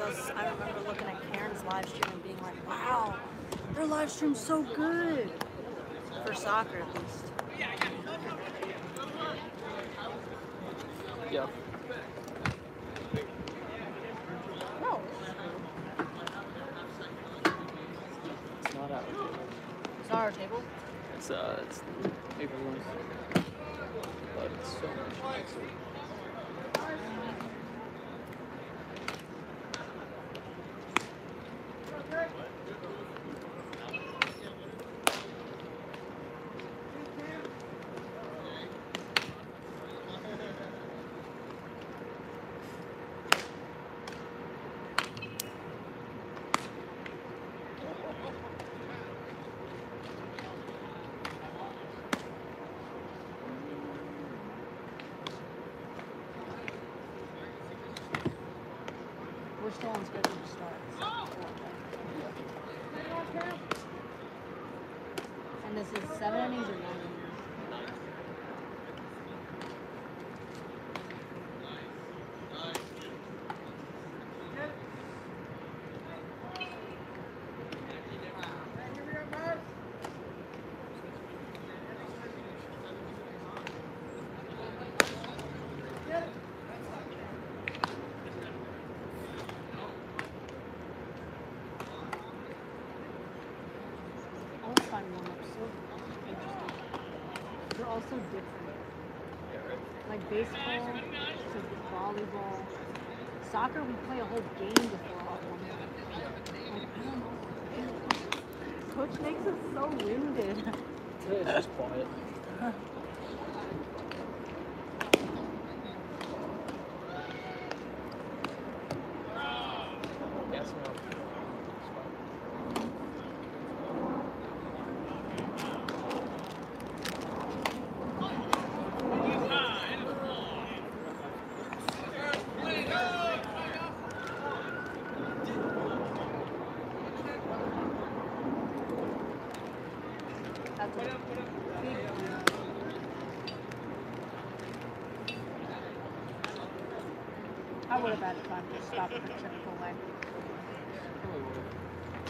I remember looking at Cairn's live stream and being like, wow, their live stream's so good. For soccer, at least. Yeah. No. It's not our table. It's not our table? It's paper ones. But it's so much nicer. We're still on schedule to start. And this is 7 innings or 9 innings? They're all so different. Like baseball to volleyball. Soccer, we play a whole game before all one. Like, I don't know. Coach makes us so winded. Today it's just quiet. Yes, no. That's a big deal. I would have had fun to stop for Chick-fil-A. Probably would have.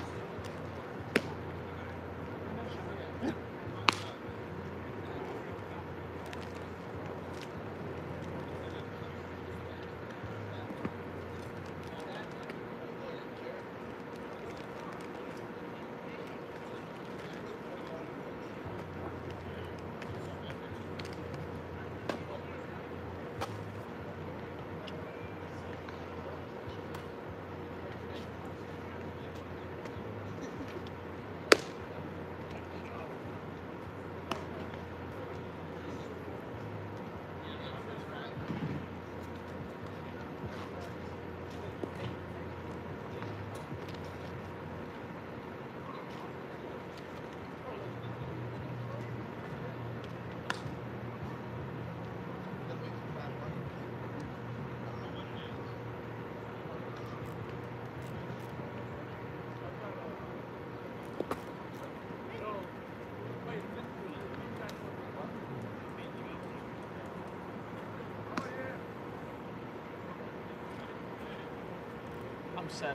I'm set.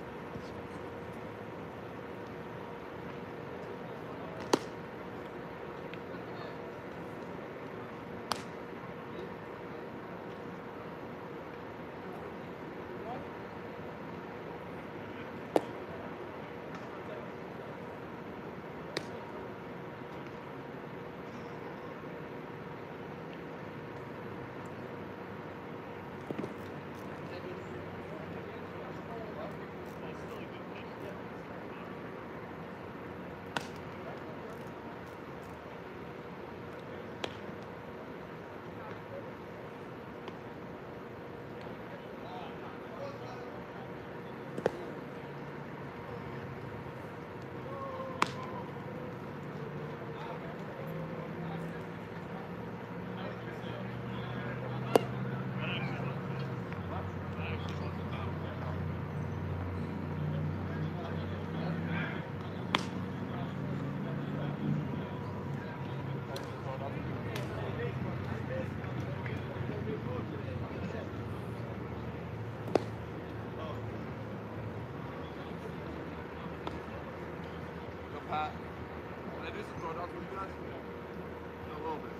Pat. Can I do some throwdowns with you guys? A little bit.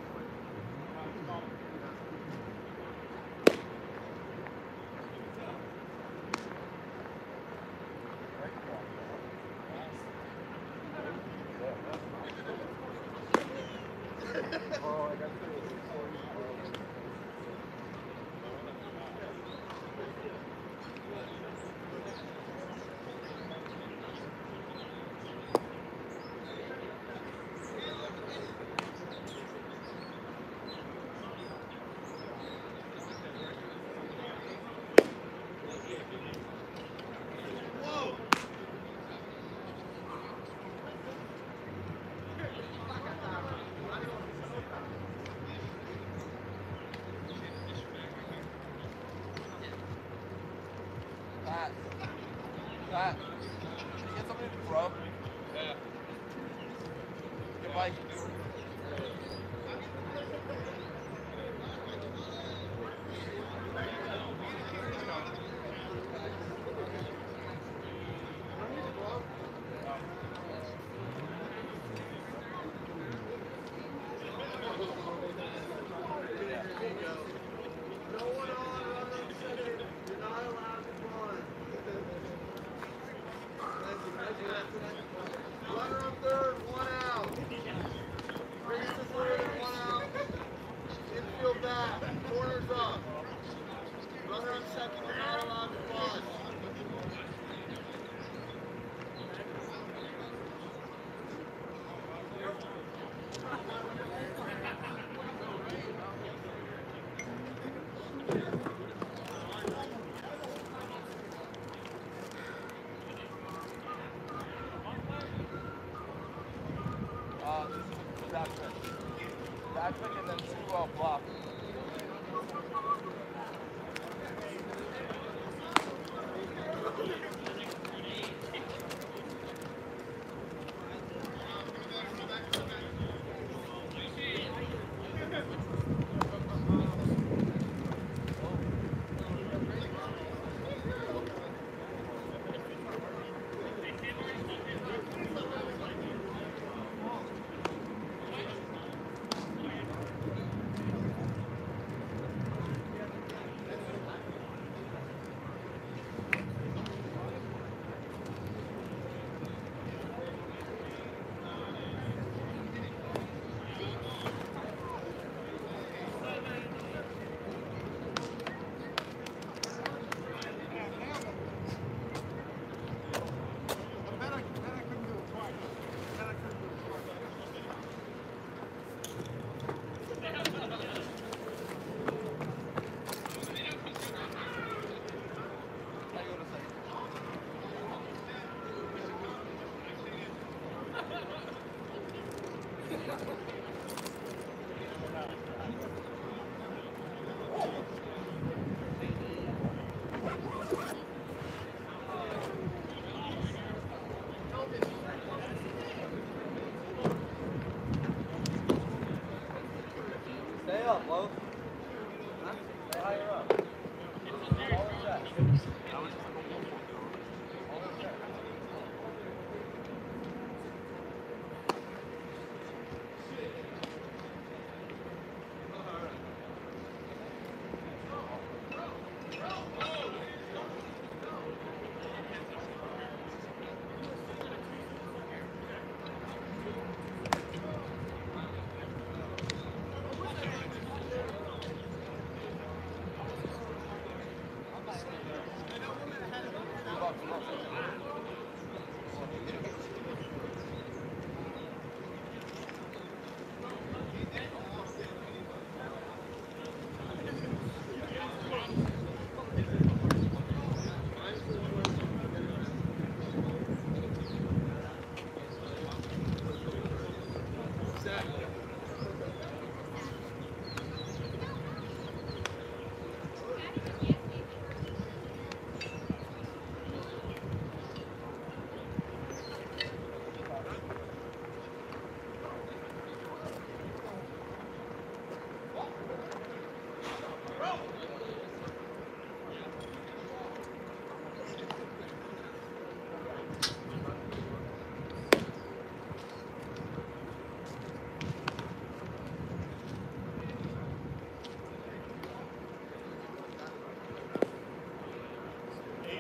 Oh, I got Pat, can you get somebody to throw? Yeah. Get Mike. Runner on third, 1 out. Bases loaded, 1 out. Infield back, corners up. Runner on second, you're not allowed to bust. Backpick and then 2 block.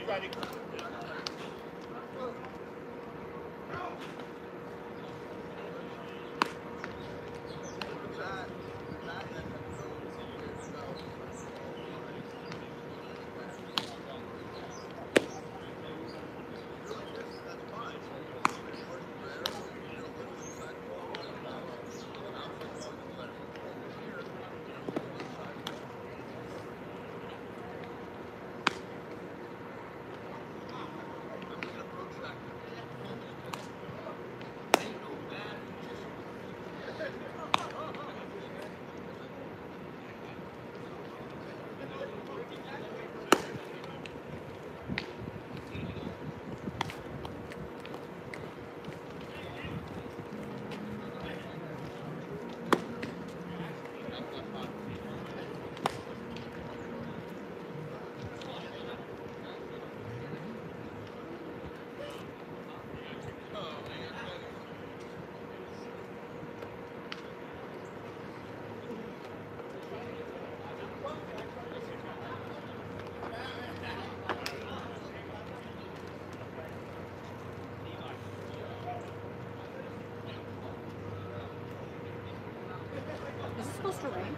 Is it supposed to rain?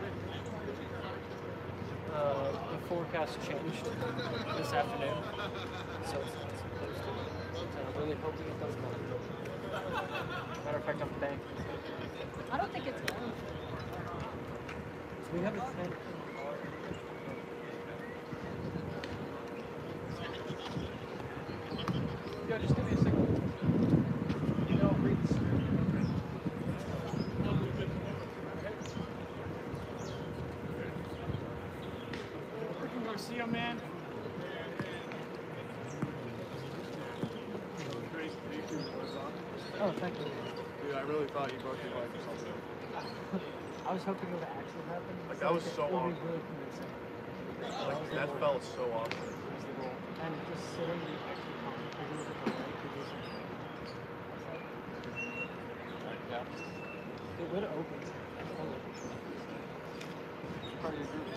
The forecast changed this afternoon, so it's supposed to. And I'm really hoping it doesn't. Matter of fact, I'm banking. I don't think it's going. So we have a tent. Yeah, just give me a second. You know, read the script. See you, man. Oh, thank you. Dude, I really thought you broke your leg or something. I was hoping it would actually happen. Like, that was so it would awesome. be really convincing. Like, that felt so awesome. And just sitting actually complicated with the leg position. Yeah. It would have opened. Part of your group.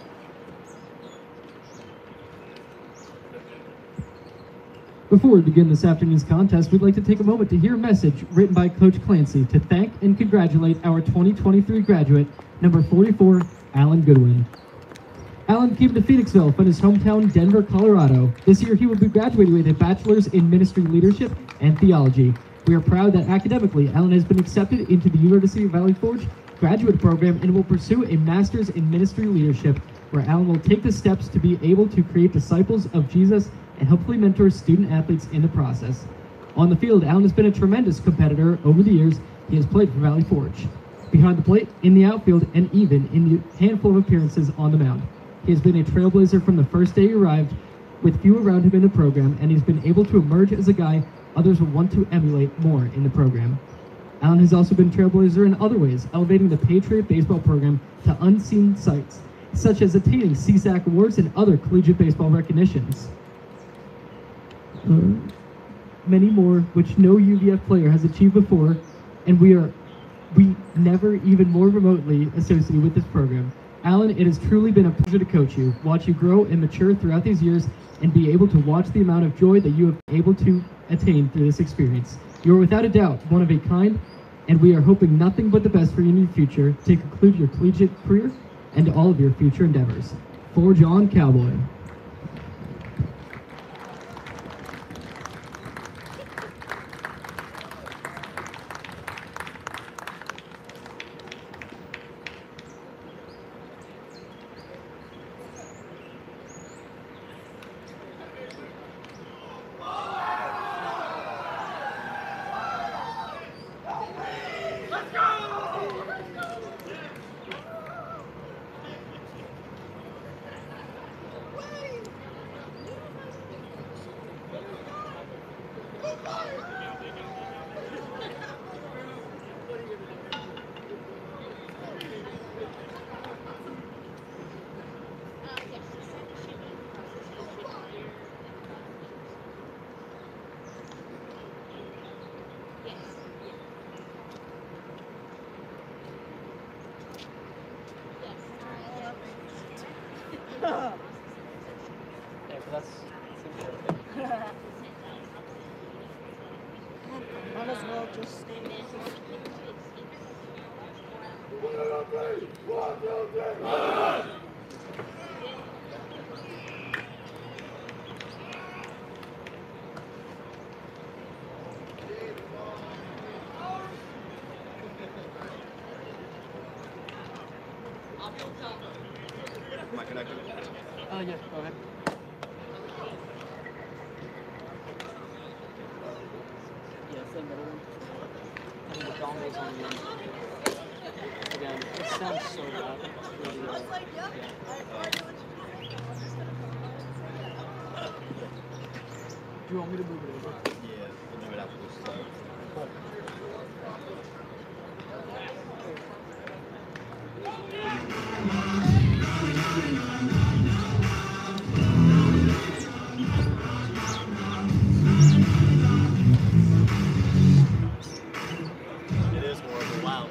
Before we begin this afternoon's contest, we'd like to take a moment to hear a message written by Coach Clancy to thank and congratulate our 2023 graduate, number 44, Alan Goodwin. Alan came to Phoenixville from his hometown, Denver, Colorado. This year, he will be graduating with a bachelor's in ministry leadership and theology. We are proud that academically, Alan has been accepted into the University of Valley Forge graduate program and will pursue a master's in ministry leadership, where Alan will take the steps to be able to create disciples of Jesus and hopefully mentor student athletes in the process. On the field, Alan has been a tremendous competitor over the years he has played for Valley Forge. Behind the plate, in the outfield, and even in the handful of appearances on the mound. He has been a trailblazer from the first day he arrived, with few around him in the program, and he's been able to emerge as a guy others will want to emulate more in the program. Alan has also been a trailblazer in other ways, elevating the Patriot baseball program to unseen sights, such as attaining CSAC awards and other collegiate baseball recognitions. Many more which no UVF player has achieved before, and we never even more remotely associated with this program. Alan, it has truly been a pleasure to coach you, watch you grow and mature throughout these years, and be able to watch the amount of joy that you have been able to attain through this experience. You are without a doubt one of a kind, and we are hoping nothing but the best for you in your future to conclude your collegiate career and all of your future endeavors. Forge on, Cowboy. Yeah, but that's Might as well just stay. Am I connected? Yeah, go ahead. Yeah, it's the middle one. I think the dongle's on the end. Again, it sounds so loud. Really, Do you want me to move it over? Yeah, we'll do it after this start. It is horrible. Wow.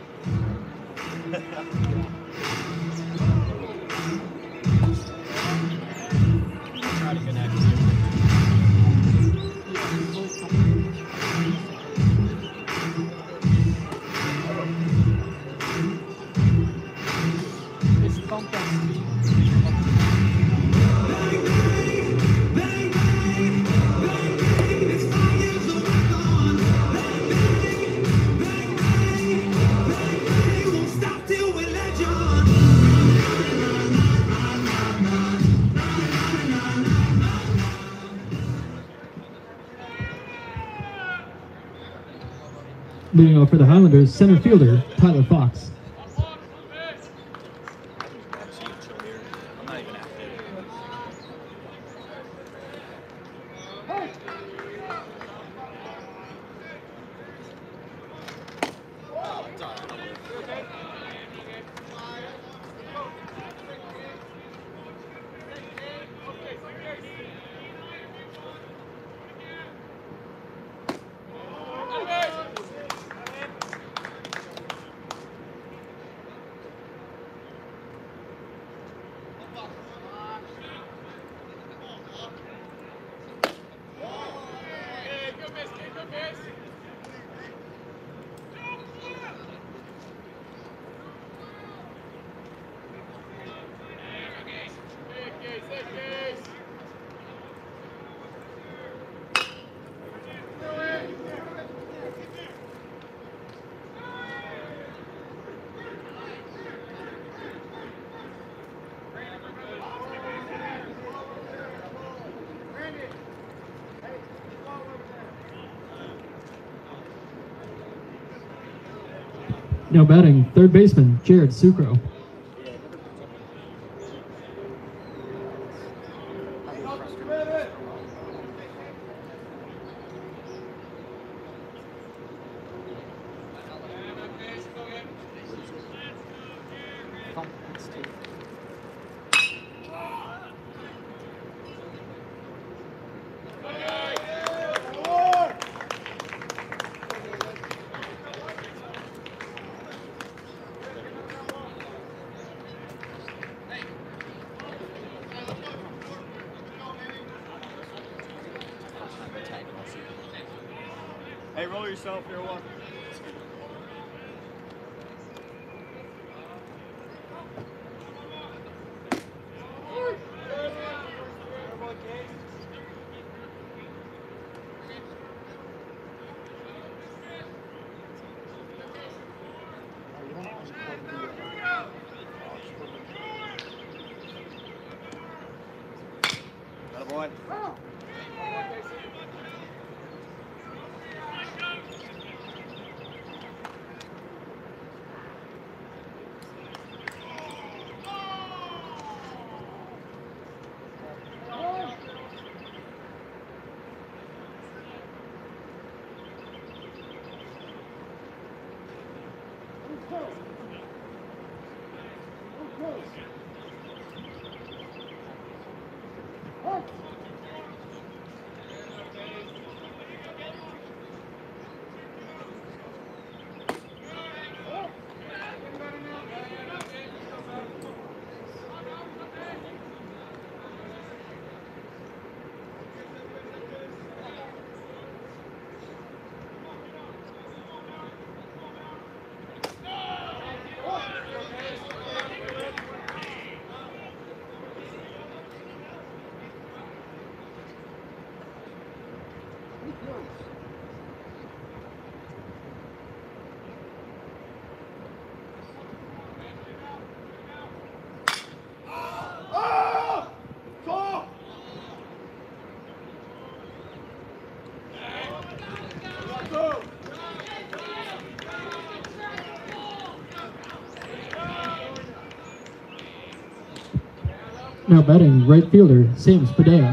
Try to connect you. It's thumping. Leading off for the Highlanders, center fielder Tyler Fox. I'm not even active. Oh, it's all right. Now batting, third baseman Jared Sucro. Hey, roll yourself here, one. Boy. Now batting, right fielder, Sam Spadea.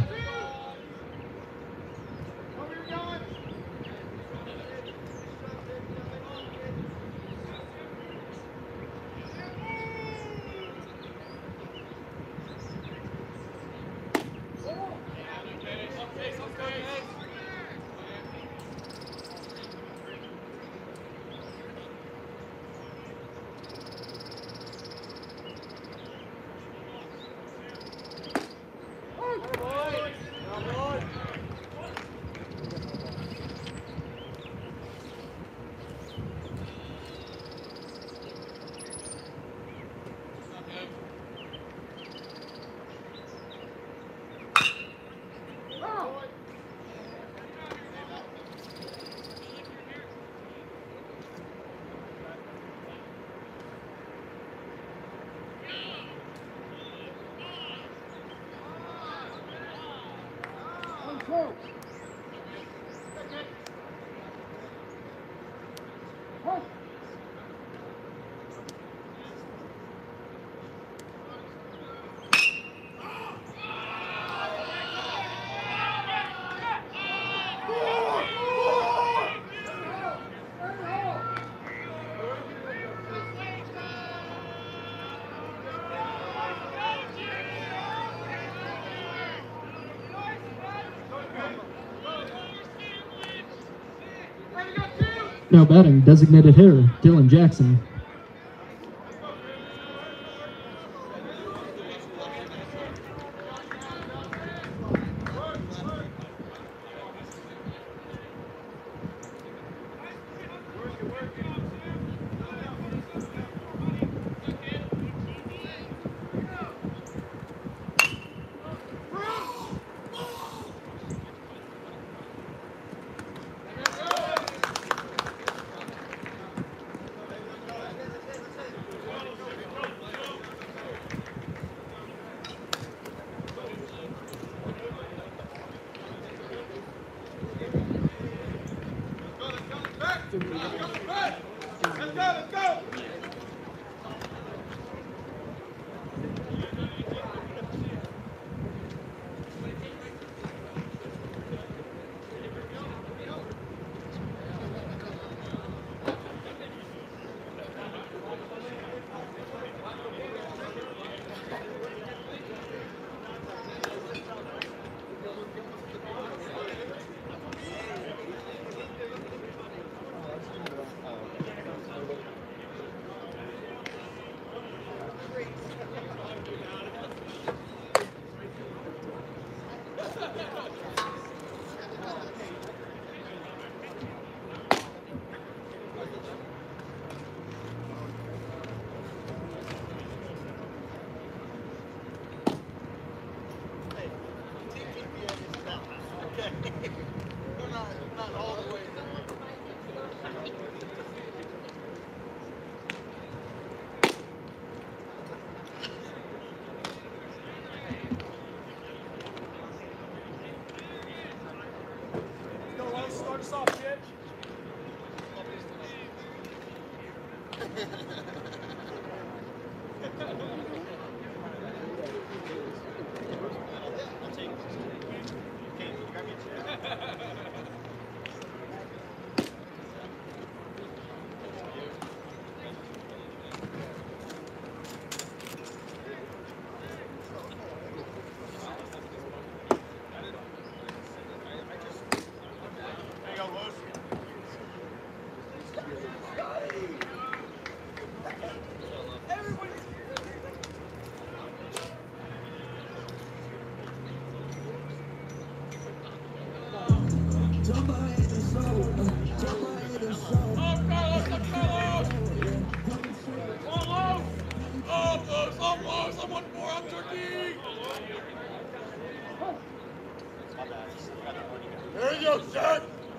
Now batting, designated hitter, Dylan Jackson. There you Yo, set!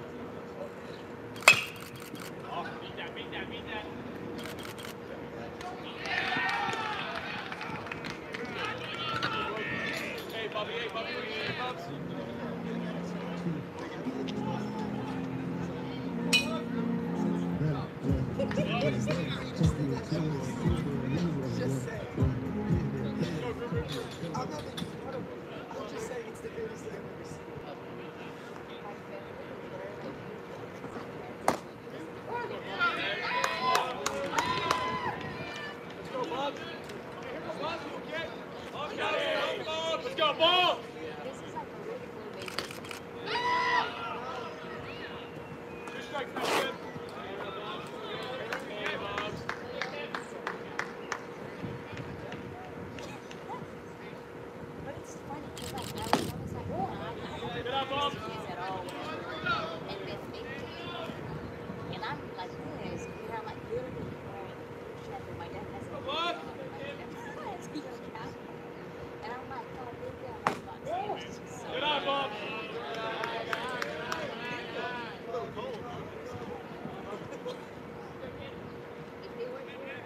Let's go, ball! Two strikes, now, good. But it's funny because like I was always like, oh, I don't Get up, Bob. at all. And then and I'm like, this, and I'm like, literally, my dad has a What? and I'm like, oh, big deal, like, about it's just so Get up, Bob. if they were here,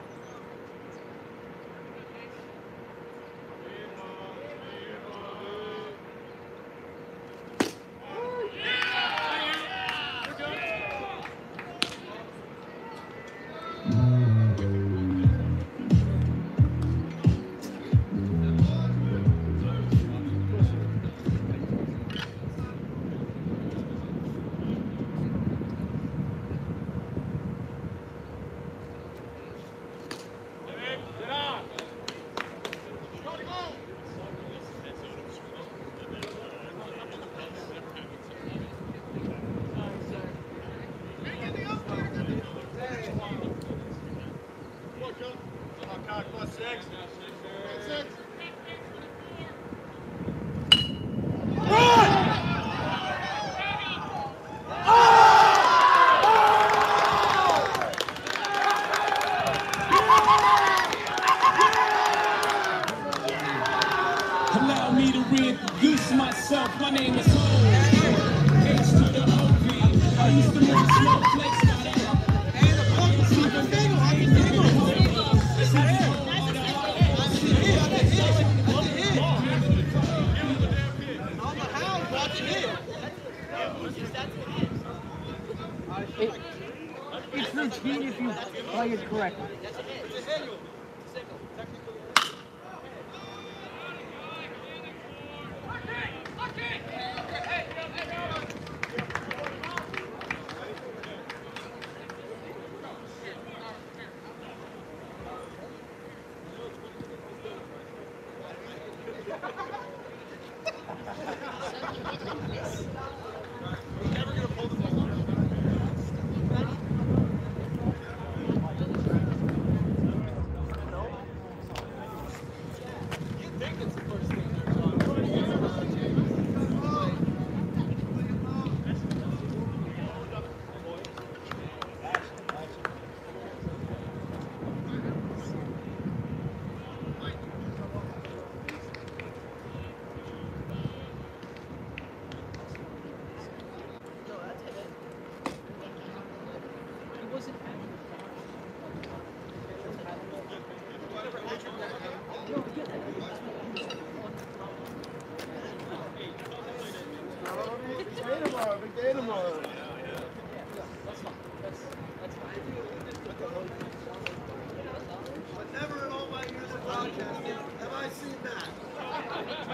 Get on. Allow me to reintroduce myself. My name is Ho. H to the OV. I used to move small flakes. Now that It's routine if you play it correctly. But never in all my years of broadcasting have I seen that.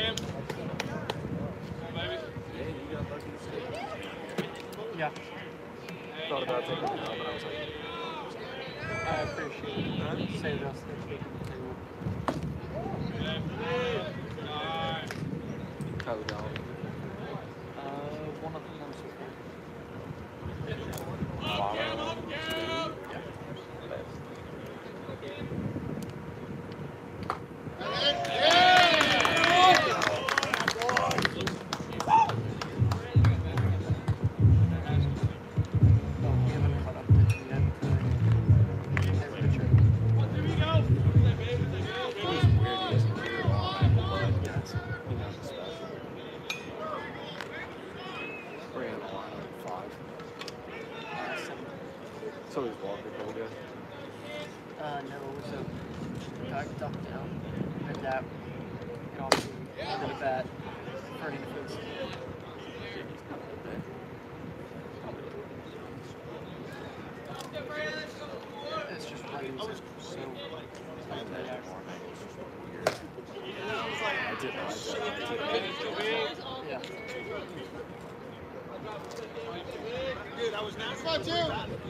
Yeah. Thought about taking it out, but I was like, I appreciate it. Saved us next week on the table. how we going? One of them was before. So is Walker pretty good? No, so got ducked down, and that get off the end of the bat for an infield. It's just rains so yeah. Dude, that was nice. Come on, Jim.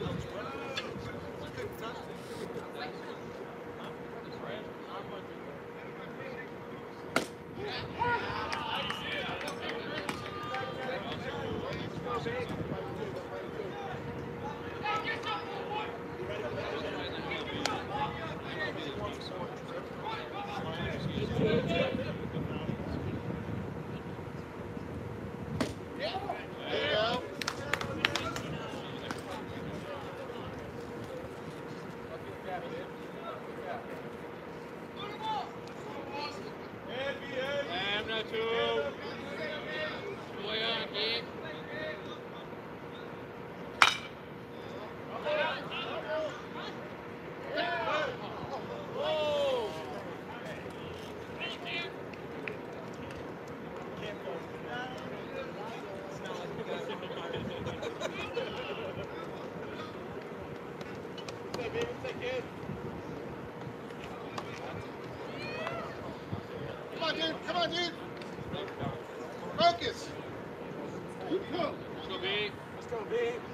Come on, dude. Focus. Let's go, B. Let's go, B.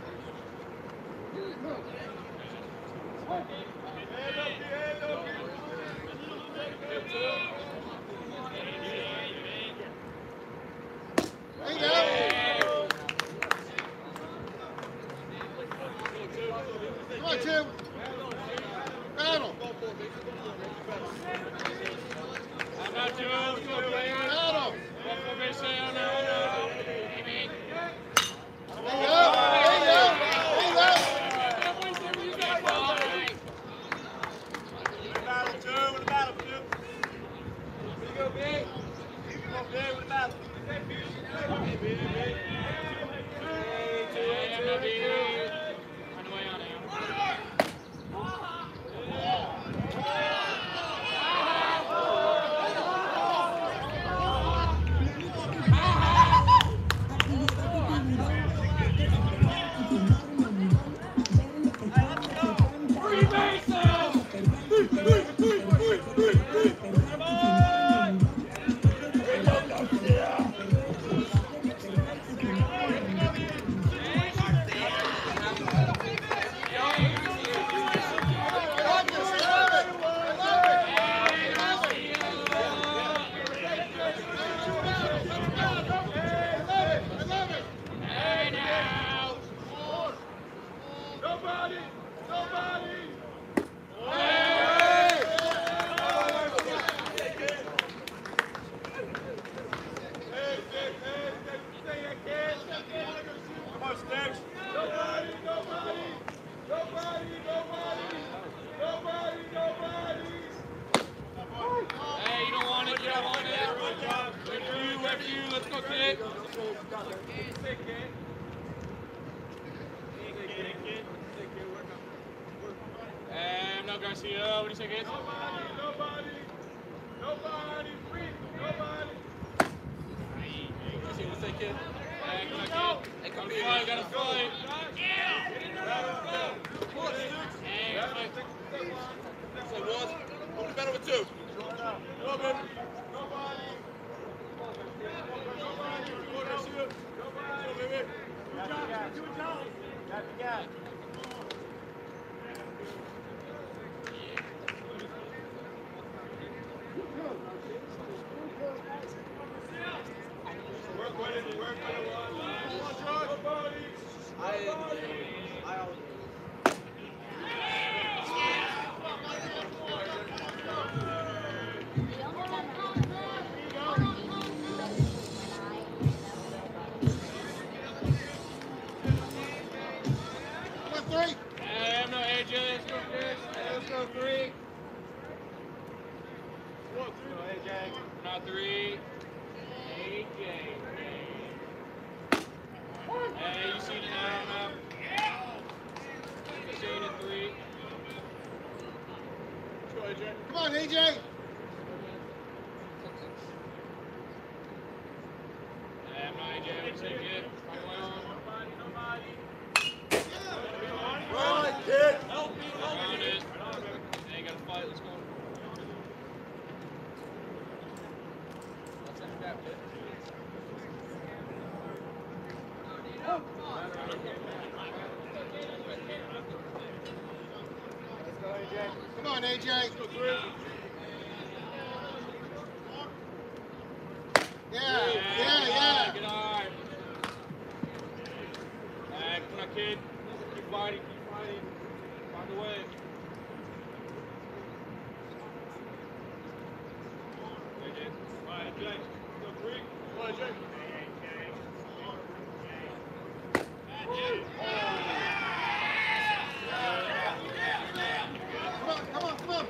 Come on, Jim. Battle. I'm not doing it. Battle. Garcia, what do you say, kids? Nobody, free, nobody. What do you say, kid? Hey, come on, kid. Hey, come on, you gotta fight. Yeah! Hey, say what? Hold the battle with two. Go, baby. Nobody. Come on, AJ. Come on, AJ. Yeah. Good eye. Come on, kid. Keep fighting. Find the way. AJ. All right, AJ. Go 3. Come on, AJ. Come on. Come on.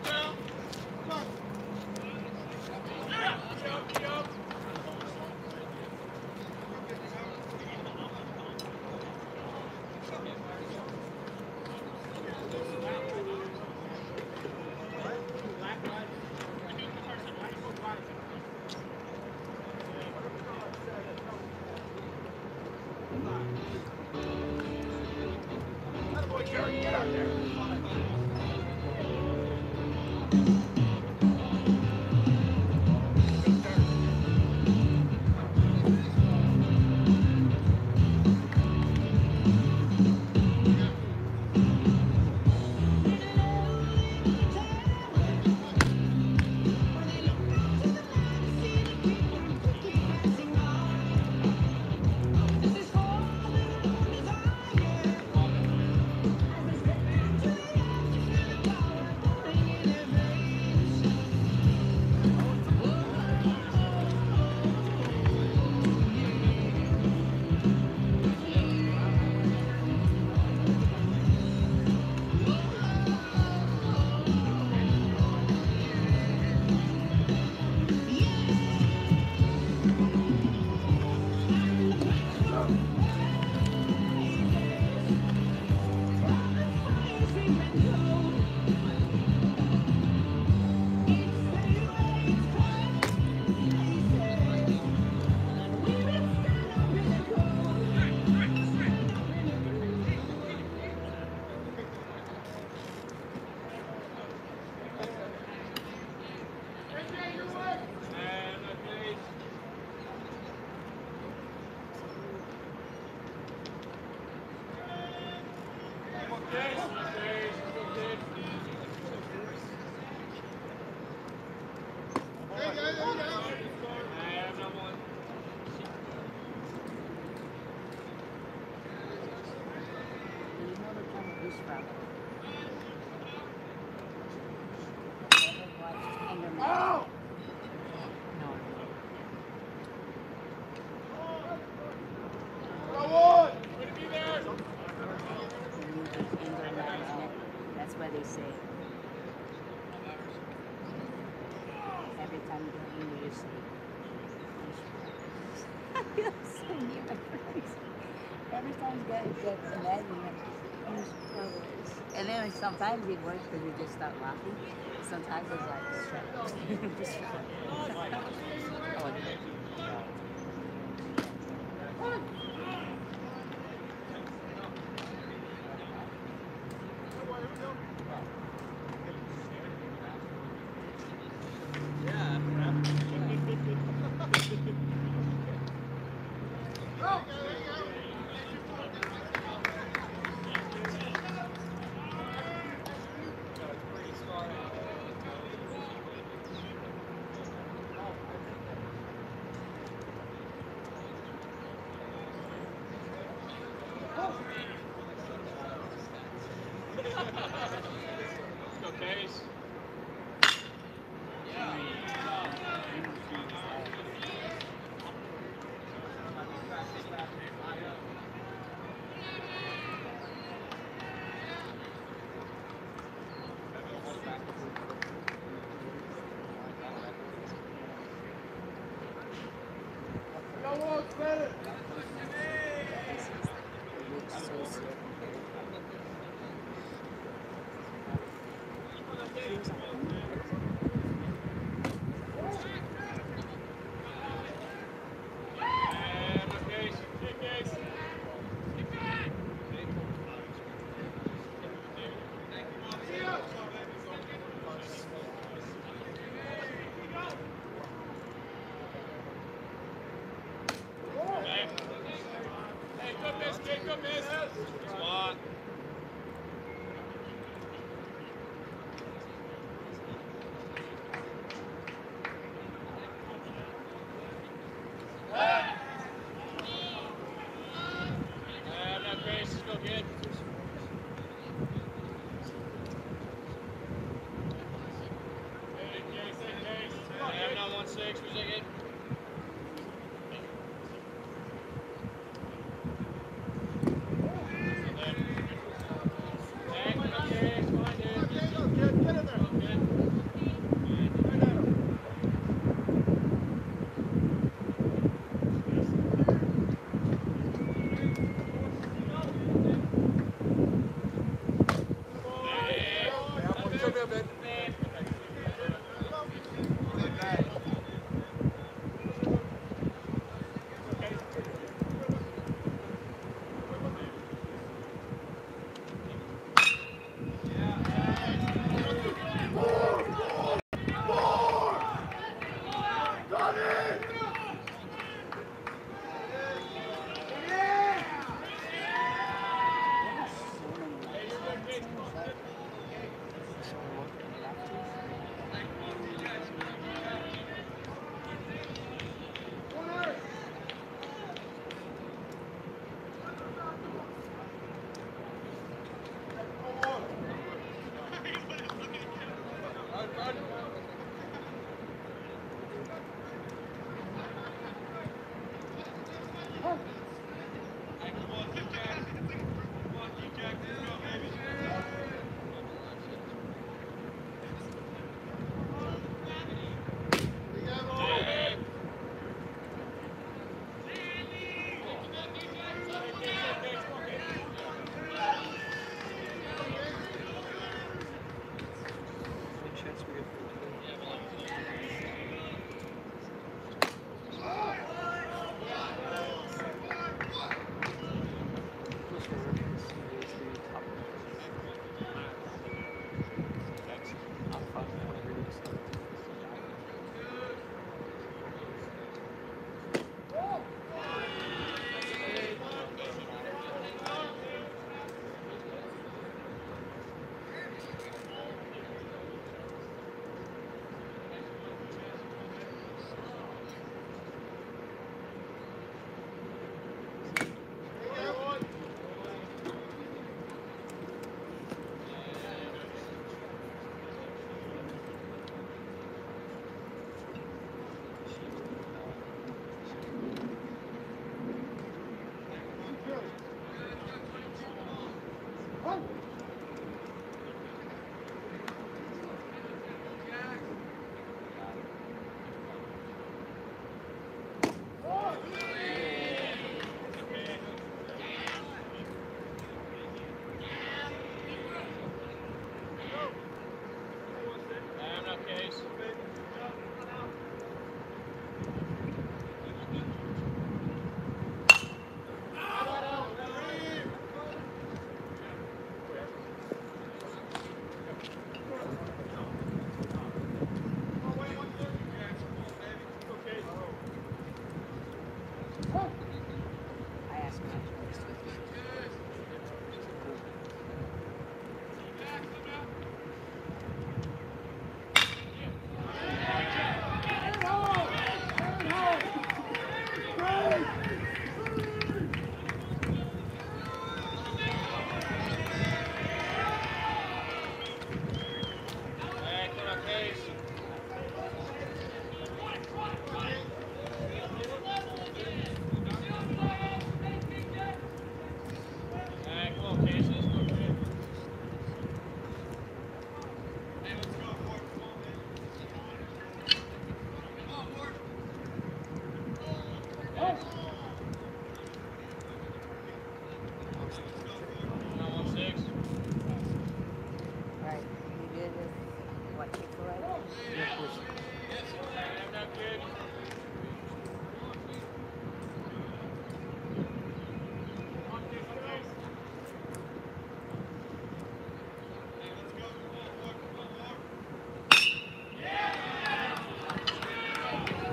That's why they say every time you go in, you say, I feel so near my friends. Every time you get mad, you have to use problems. And then sometimes it works because you just start laughing. Sometimes it's like stress.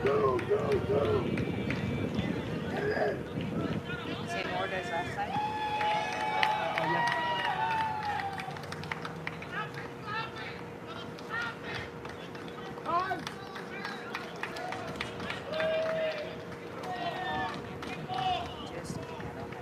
Same order as last time? Just kidding, I don't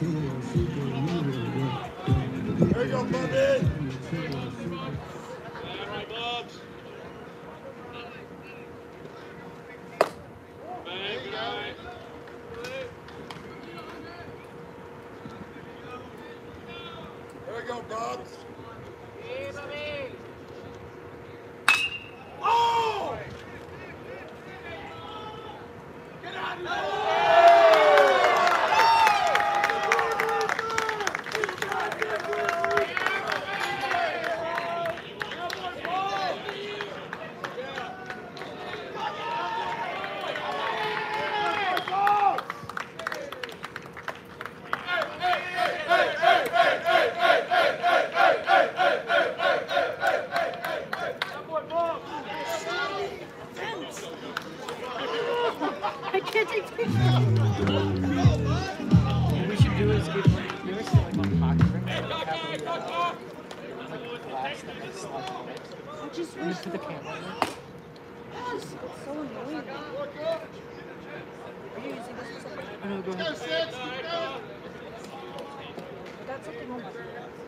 There you go, Bubby. All right, Bubs. Bang, good eye. There we go, Bubs. Oh! Get out of there! I can't take pictures. What we should do is give you ever see like on hockey rinks like have like glass that makes slide away. I just You wish put the camera in there. it's so annoying. Are you using this for something? Oh, no, go ahead. I got something on my phone.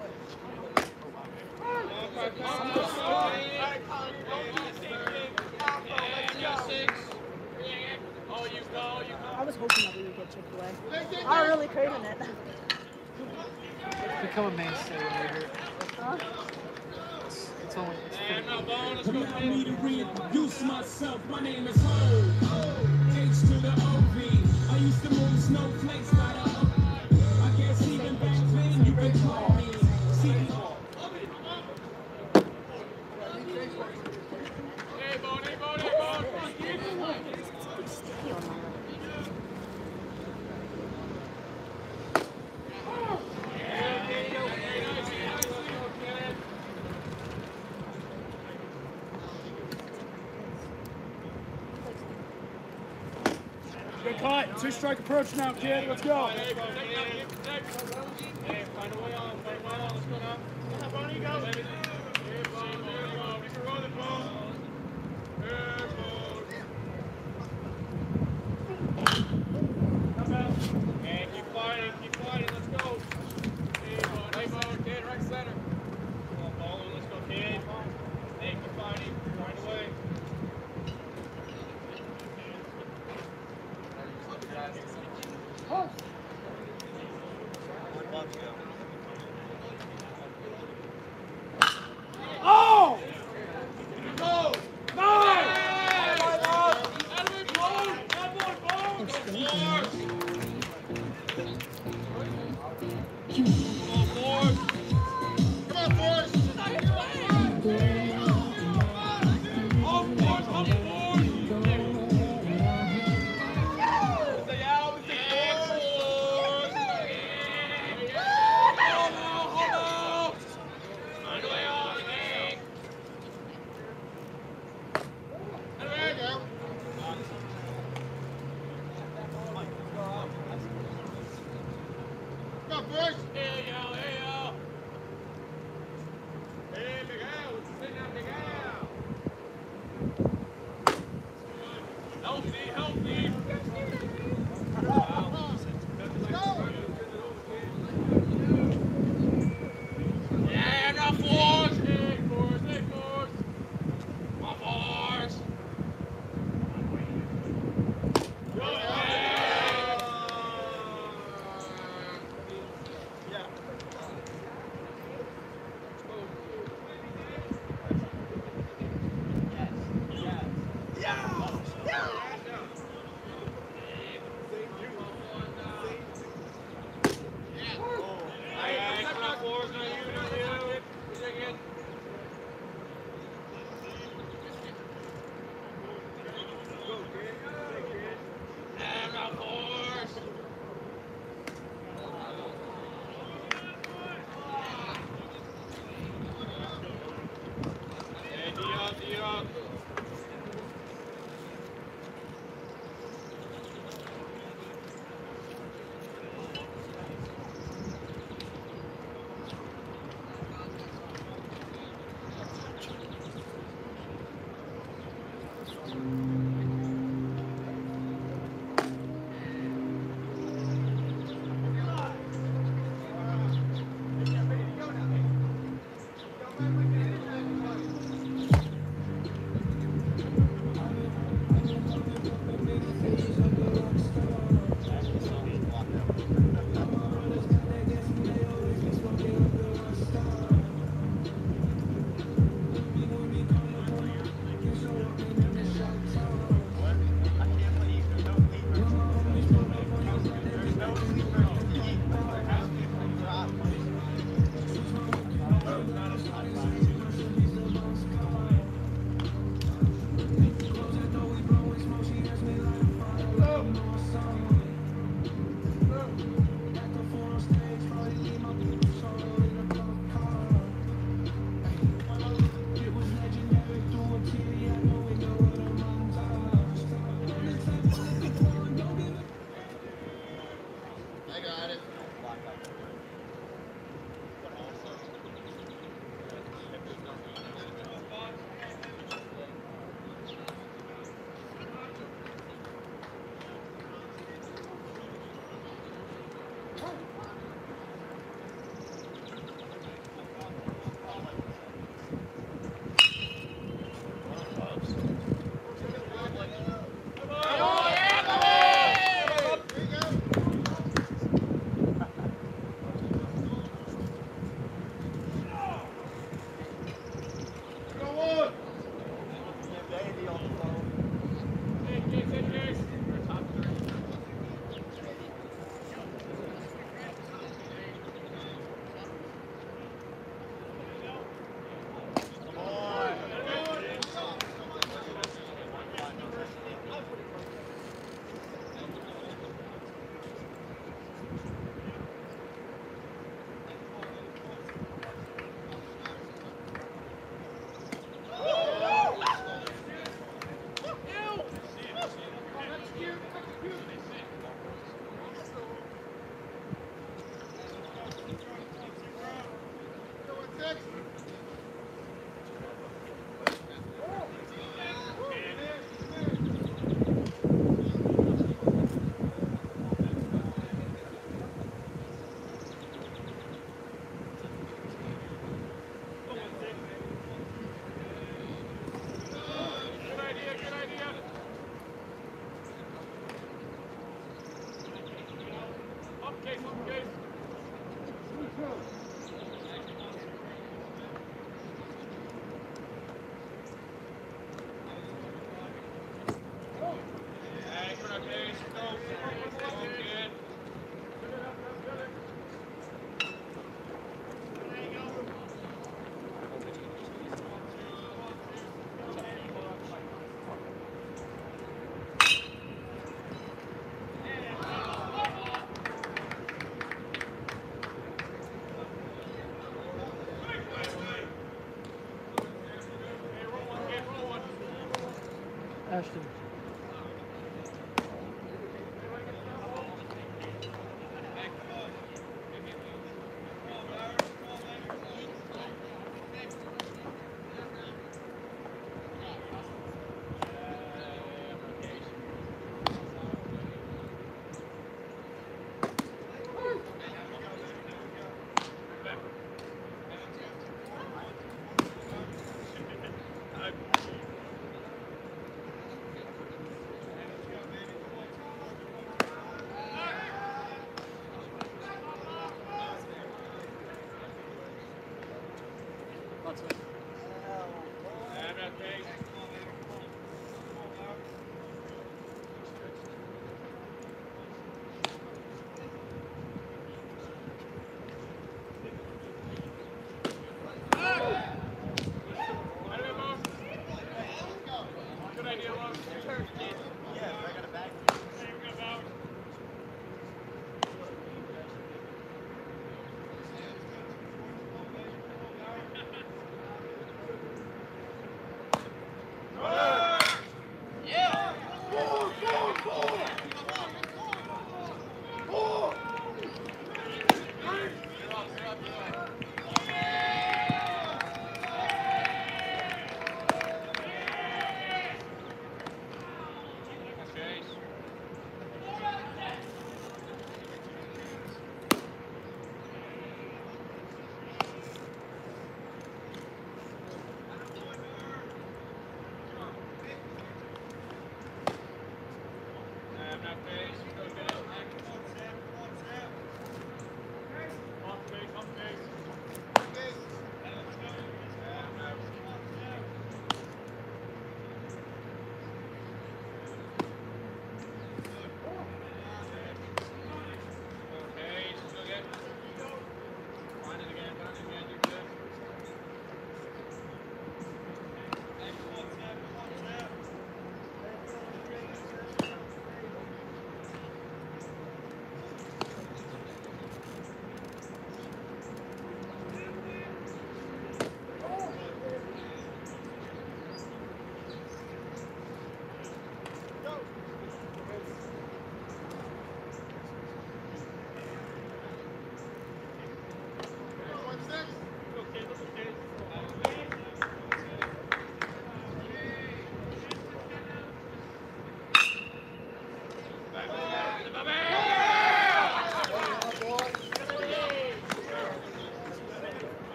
I was hoping that we would get Chick-fil-A. I was really craving it. Become a mainstay when you're here. Huh? It's only it's free. Allow me to reintroduce myself. My name is Ho. H to the OV. I used to move snowflakes by the I guess even back then you could call me CEO. Hey, Bone. It's sticky on my lip. Good cut. Two-strike approach now, kid. Let's go. Hey, find a way on. Let's go now. Bone, you go. Hey, Bone. There you go. You can roll it, Bone. There, Bone. Come out. And keep fighting. Let's go. Hey, Bone. Kid, right center. Come on, Bone. Let's go, kid. Hey, keep fighting. Find a way. Ashton.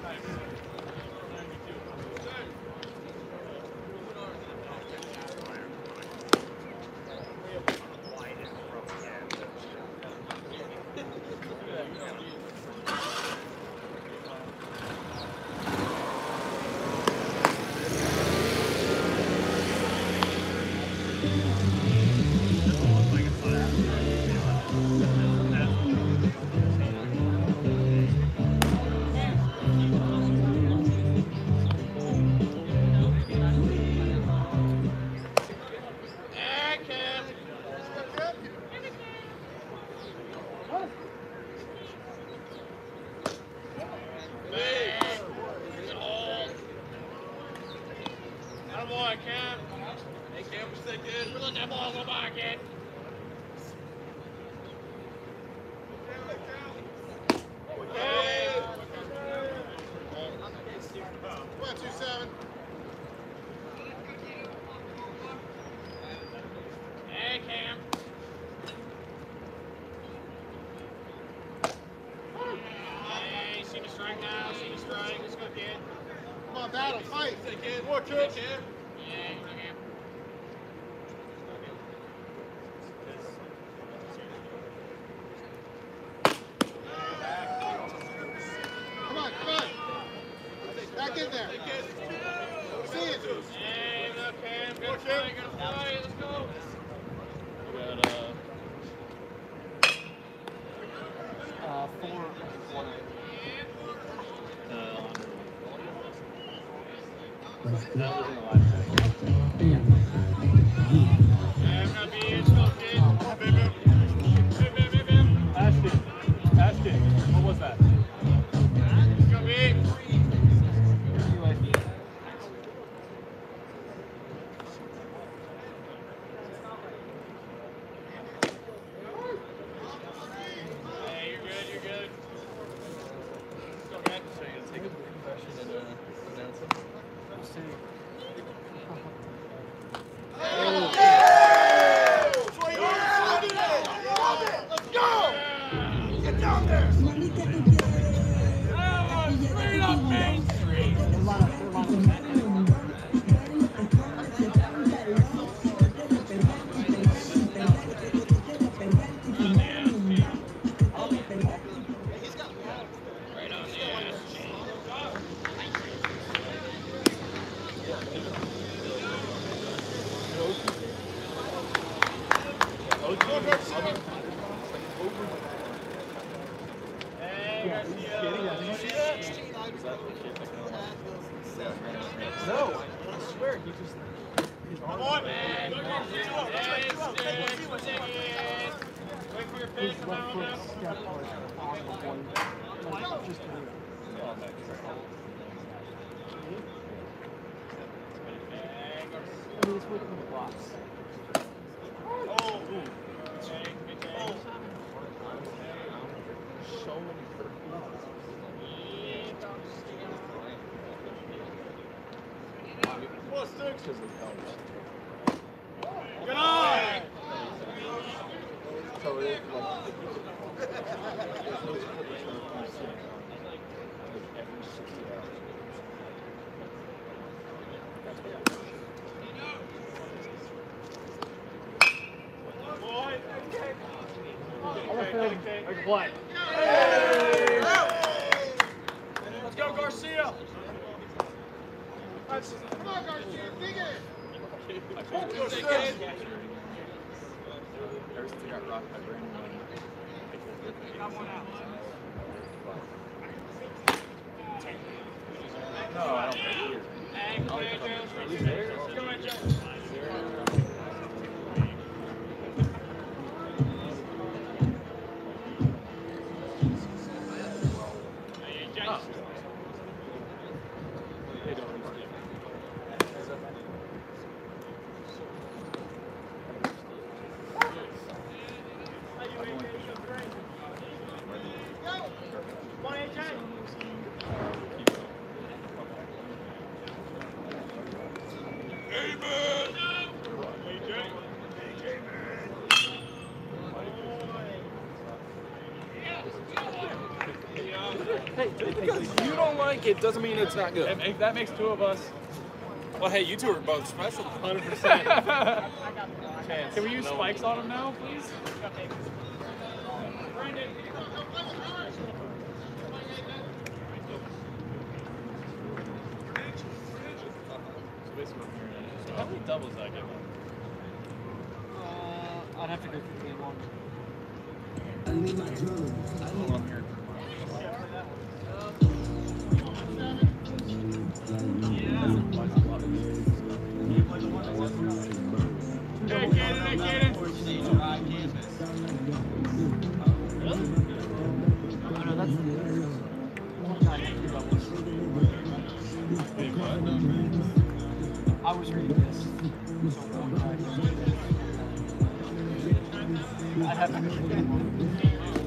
What? Let's go, Garcia! Come on, Garcia, dig it! Ever since I got rocked by Brandon, Got one out. no, I don't think Let's go, AJ. Hey, just because you don't like it doesn't mean it's not good. That makes two of us. Well, hey, you two are both special. 100%. Can we use spikes on him now, please? Brandon. So how many doubles did I get? I'd have to go through game one. Hold on here. Hey, Caden. Oh, no, that's one guy in two doubles. I was reading this. So one guy. I'd have to go through game one.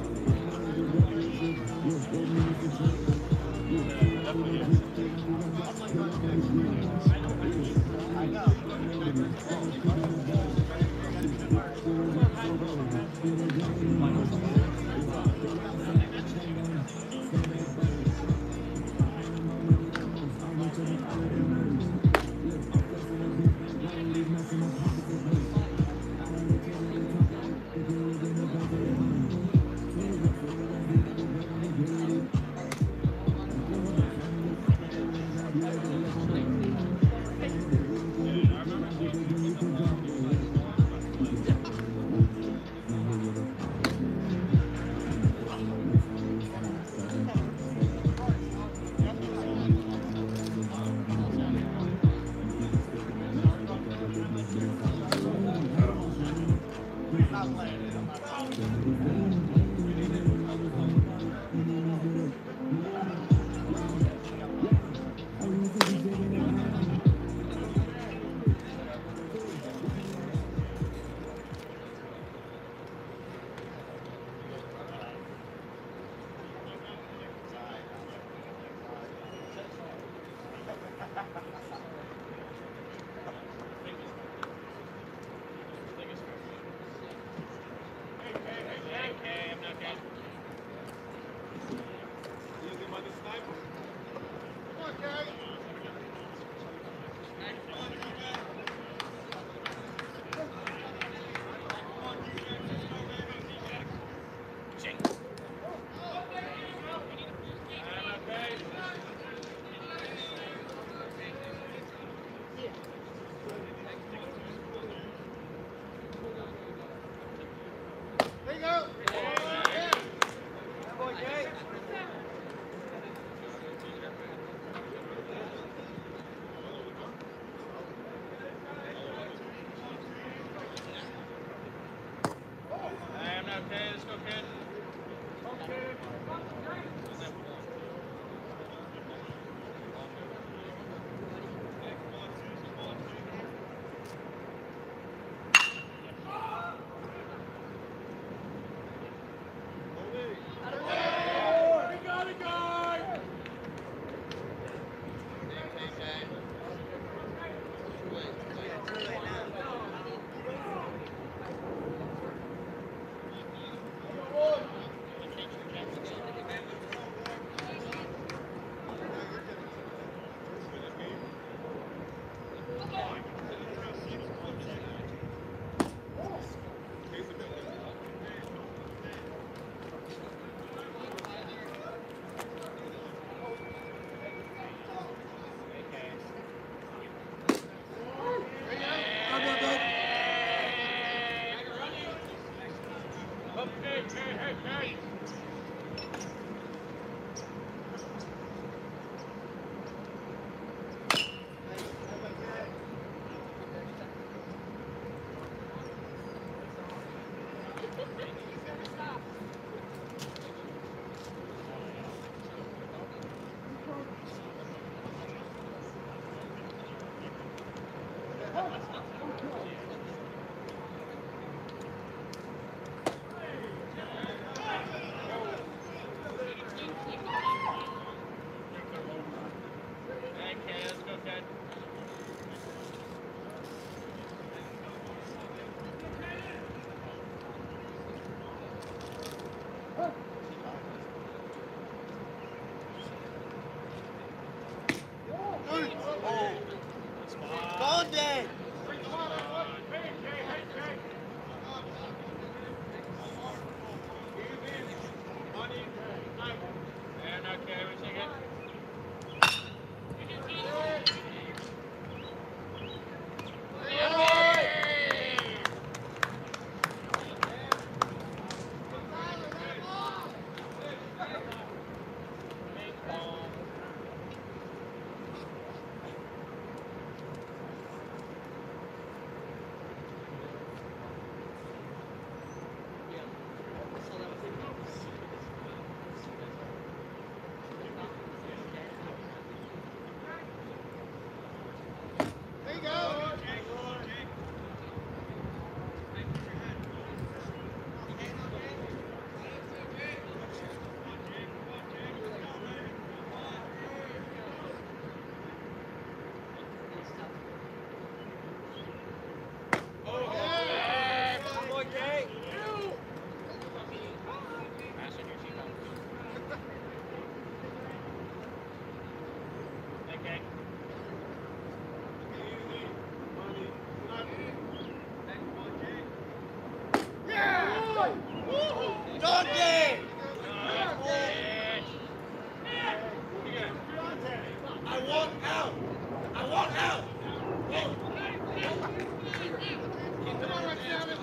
Okay, let's go, kid. Okay. Hey. want out. I want out. Come on, Rex David.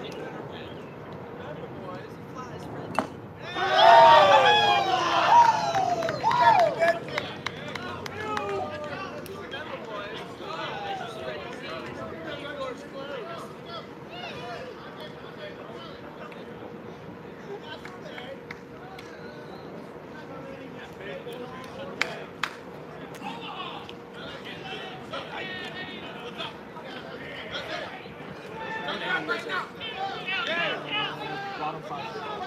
Bottom five.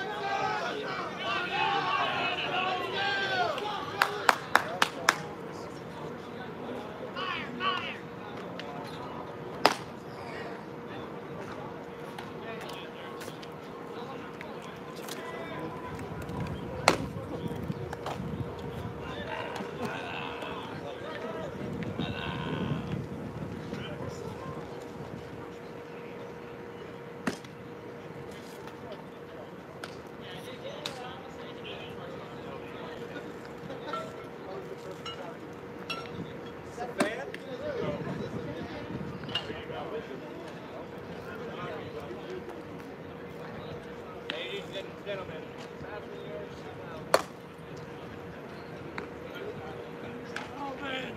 Ladies and gentlemen, oh man!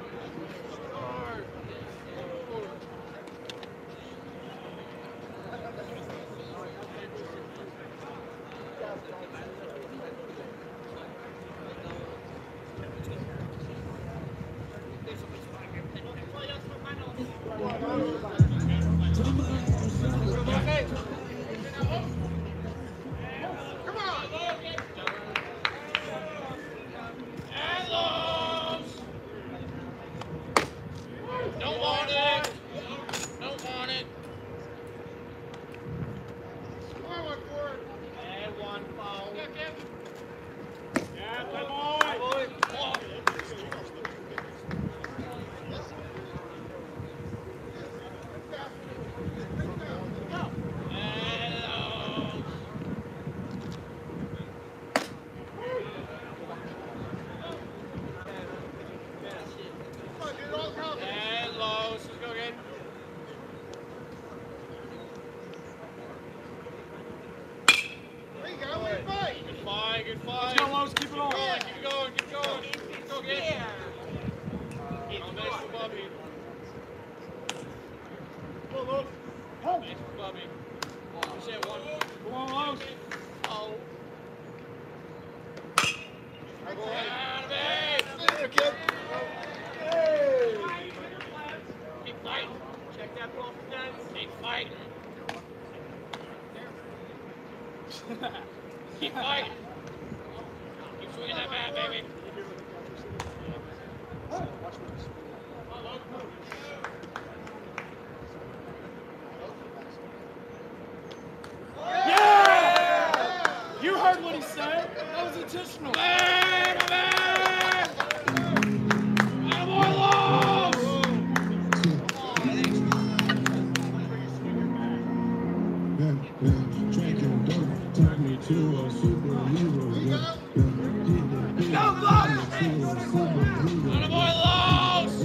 Don't want it! Don't want it! Score one for it. And one foul. Yeah, play boy! Come on, dude, all confidence. And low. Let's go again. There you go, way to fight. Good fight, good fight. Let's go, Lowe's. Keep it on. Keep it going, keep it going. Let's go again. Oh, nice for Bubby. Come on, Lowe's. Nice for Bubby. Push that one. Come on, Lowe's. Oh. Right there. Out of it. There, kid. Hey. Keep fighting. Check that ball for guns. Keep fighting. Keep fighting. Keep swinging that bat, baby. Yeah! You heard what he said. That was intentional. Man, my man! Attaboy, Lowe's! Turn me to a superhero. Attaboy, Lowe's!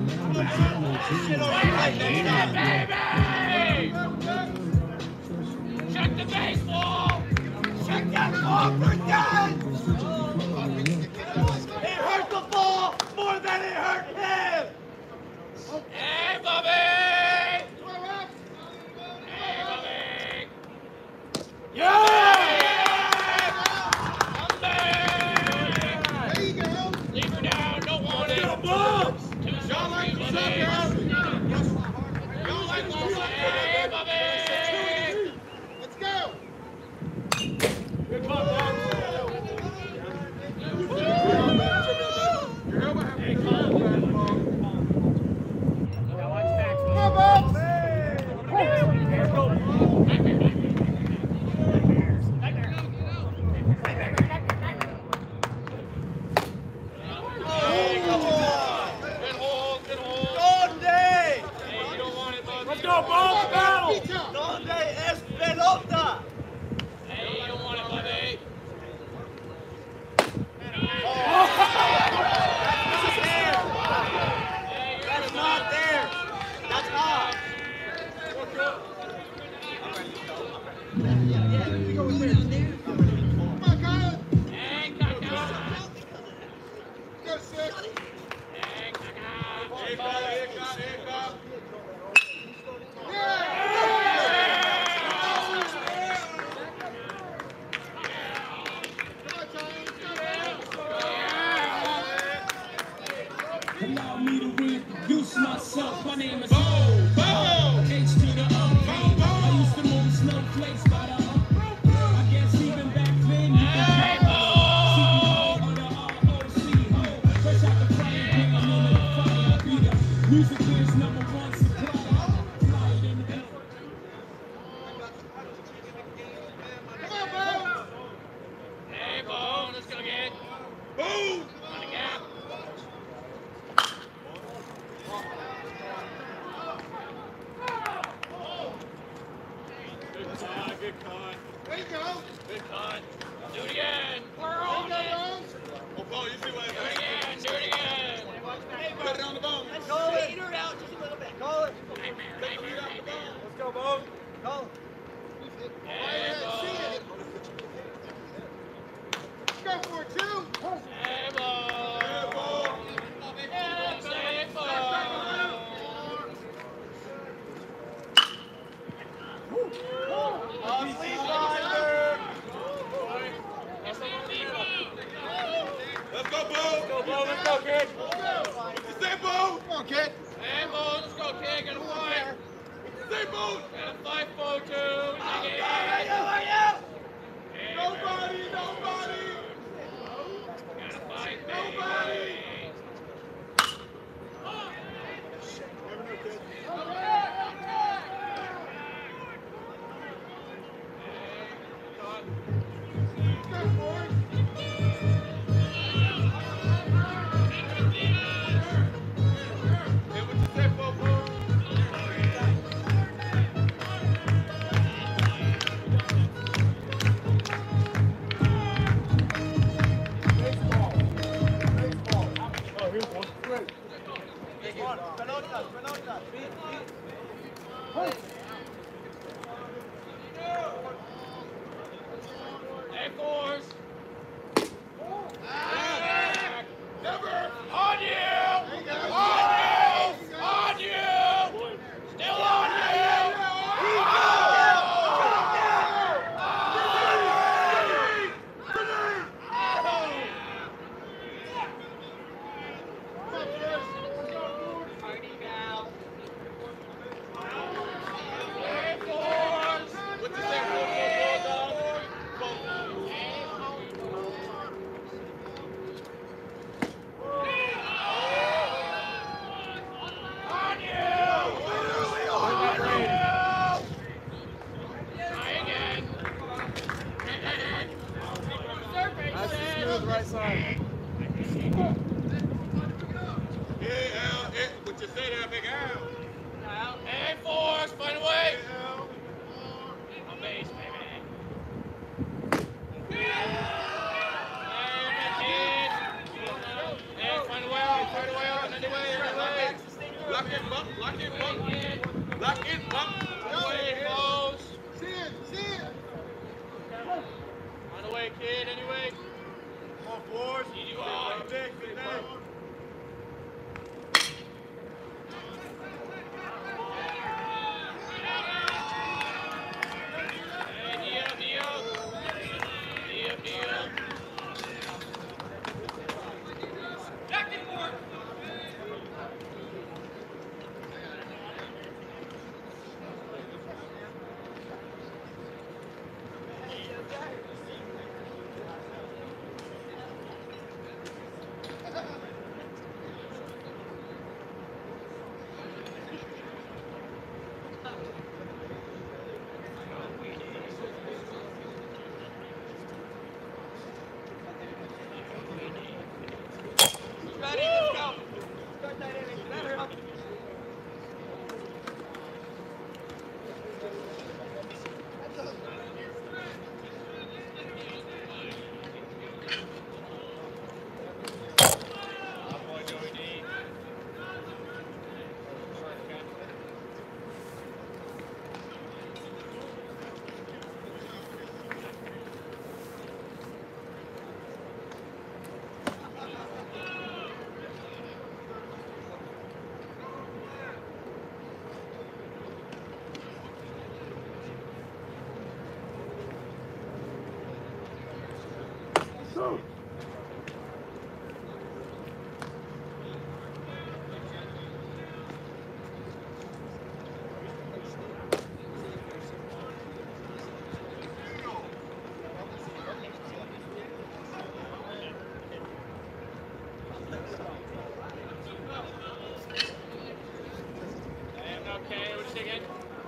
Baby! Check the baseball! Check that ball for guns! It hurt the ball more than it hurt him! Hey, Bobby! Hey, Bobby! Yeah! There you go. Leave her down, don't want it! Go, Bubs! Too Y'all like strong, the Bobby! Y'all like the Hey, Bobby! Let's go. Good luck, Bubs. Come on, Bubs. Hey, come on! Good hold, good hold! Hey, you don't want it, Bobby! Let's go, Bubs! Battle! Hey, you don't want it, Bobby! Allow me to reintroduce myself. My name is Bo. H to the O. I used to move snowflakes by the I guess even back then you can CEO of the ROC. Fresh out the frying pan into the fire. Be the music biz #1 supplier. Fly it in the air. Hey, Bo, let's go again. Boom! On the gap. Good cut. There you go. Good cut. Do it again. We're on it. Oh, Bo, you see what Do it again. Do it again. Put it on the bone. Call it. Peter out just a little bit. Call it. Let's go, Bo. Call it. Hey, Bo. Go for it, too. Hey, Bo. Yeah, Bo. Yes, hey, Bo. Let's go, Bo. Let's go, kid. Say, Bo. Come on, kid. Hey, Bo, let's go, kid. Gotta fight. Say, Bo. Gotta fight, Bo, too. Nobody. Gotta fight, Nobody. Hey, force. Never. On you! On you! Still on you! Hey, force! What's the second On you! Try again. That's the smooth right side. Yeah, Al. What you say there, Big Al? Hey, force! Find a way! On base, baby. Hey, find a way out, another way. Lock in, bump. Lock in, bump. Lock in, bump. Way close. See it. Find a way, kid, anyway. Come on, Forrest. Need you on. Good night. Hey, Dio. Back and forth. Okay, what you thinking?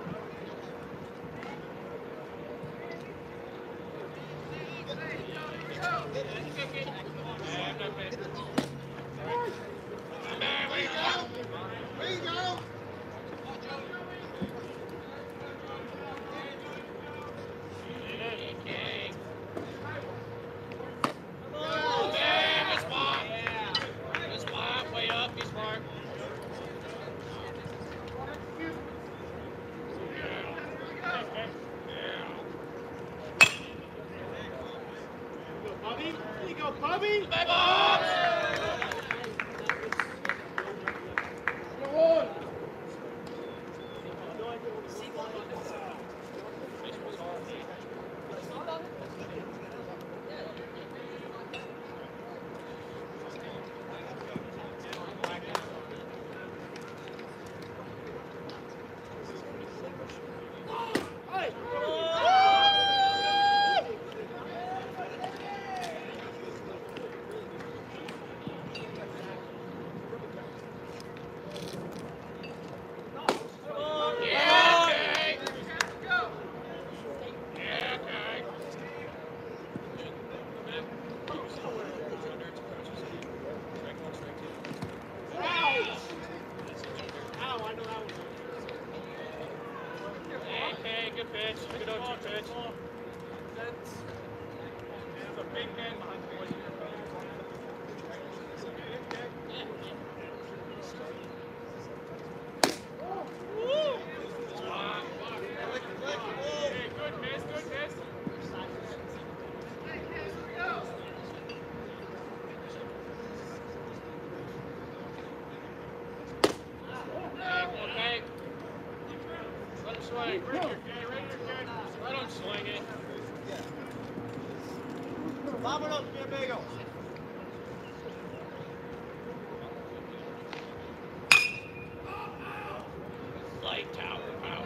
Where you go? Bubby, there you go, Bubby. Okay, good pitch. Good 0-2 pitch. That's a big man behind the boys. Good miss, good miss. Okay. Let him swing. Let him swing it. Lob it up, give me a bagel. Light tower power.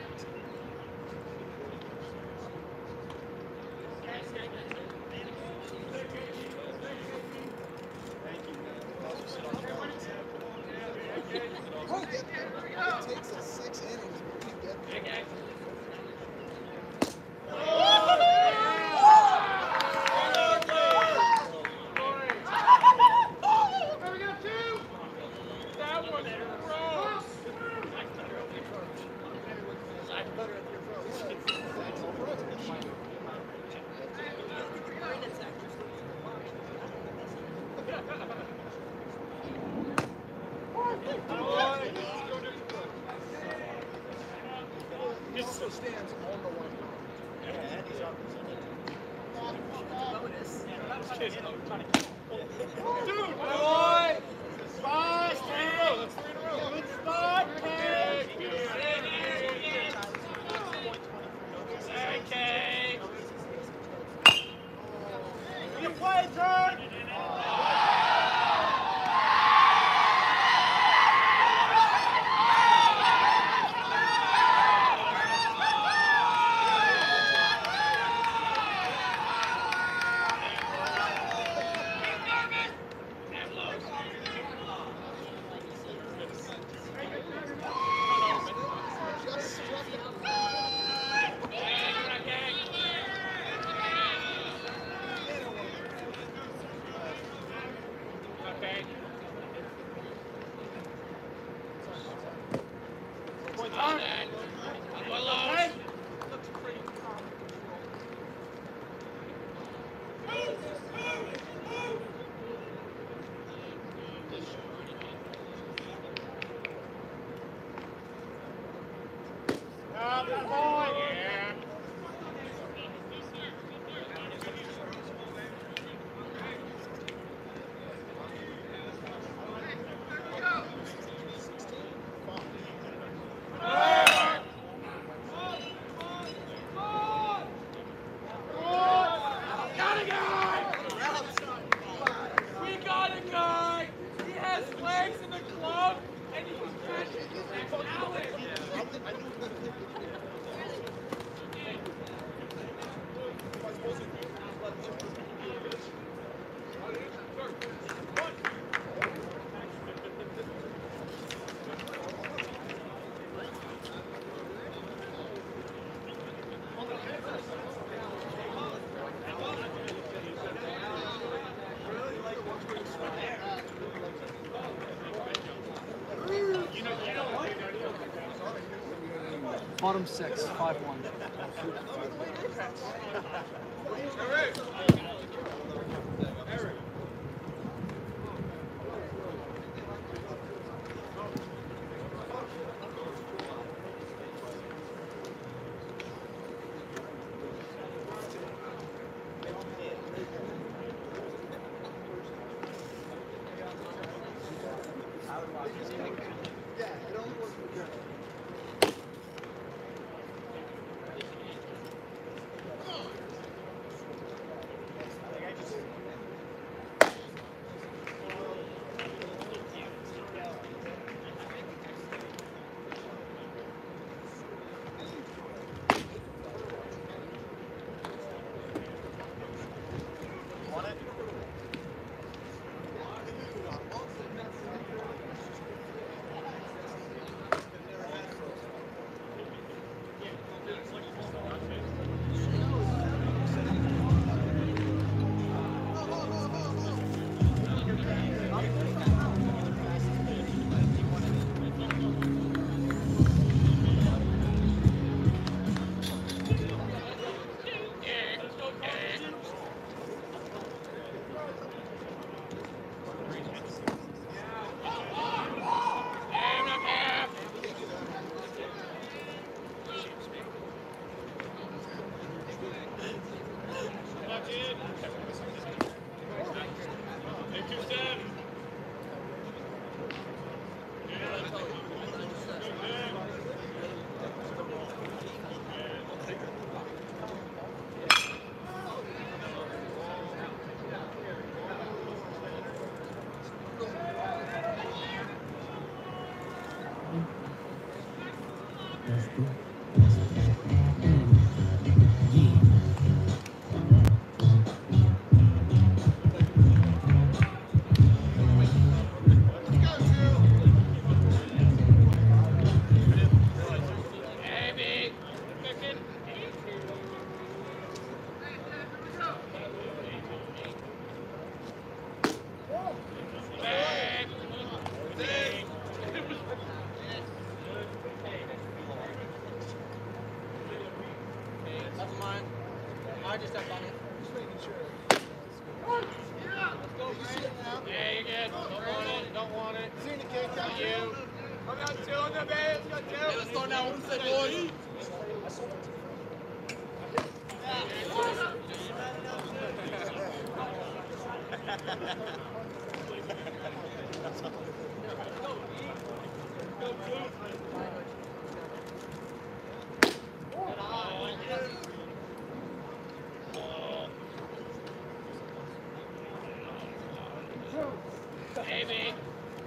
It takes us 6 innings to get there. That was gross. He also stands on the one. Yeah, and he's up. Dude, boy! 5 3 in a row. That's 3 in a row. Good spot, Kay. Okay. You play, turn. Okay. On that. Okay. Good boy. Yeah. Got a guy! legs in the glove, and he was catching his next Allen. Bottom 6, 5-1. Yeah, it only works for Germany. I just stepped on it. Just making sure. Let's go, Brandon. Yeah, you're good. Don't want it. Don't want it. Seeing the kick out You. I got two on the base. I got two. Yeah, let's go now. Who's the boy? Baby.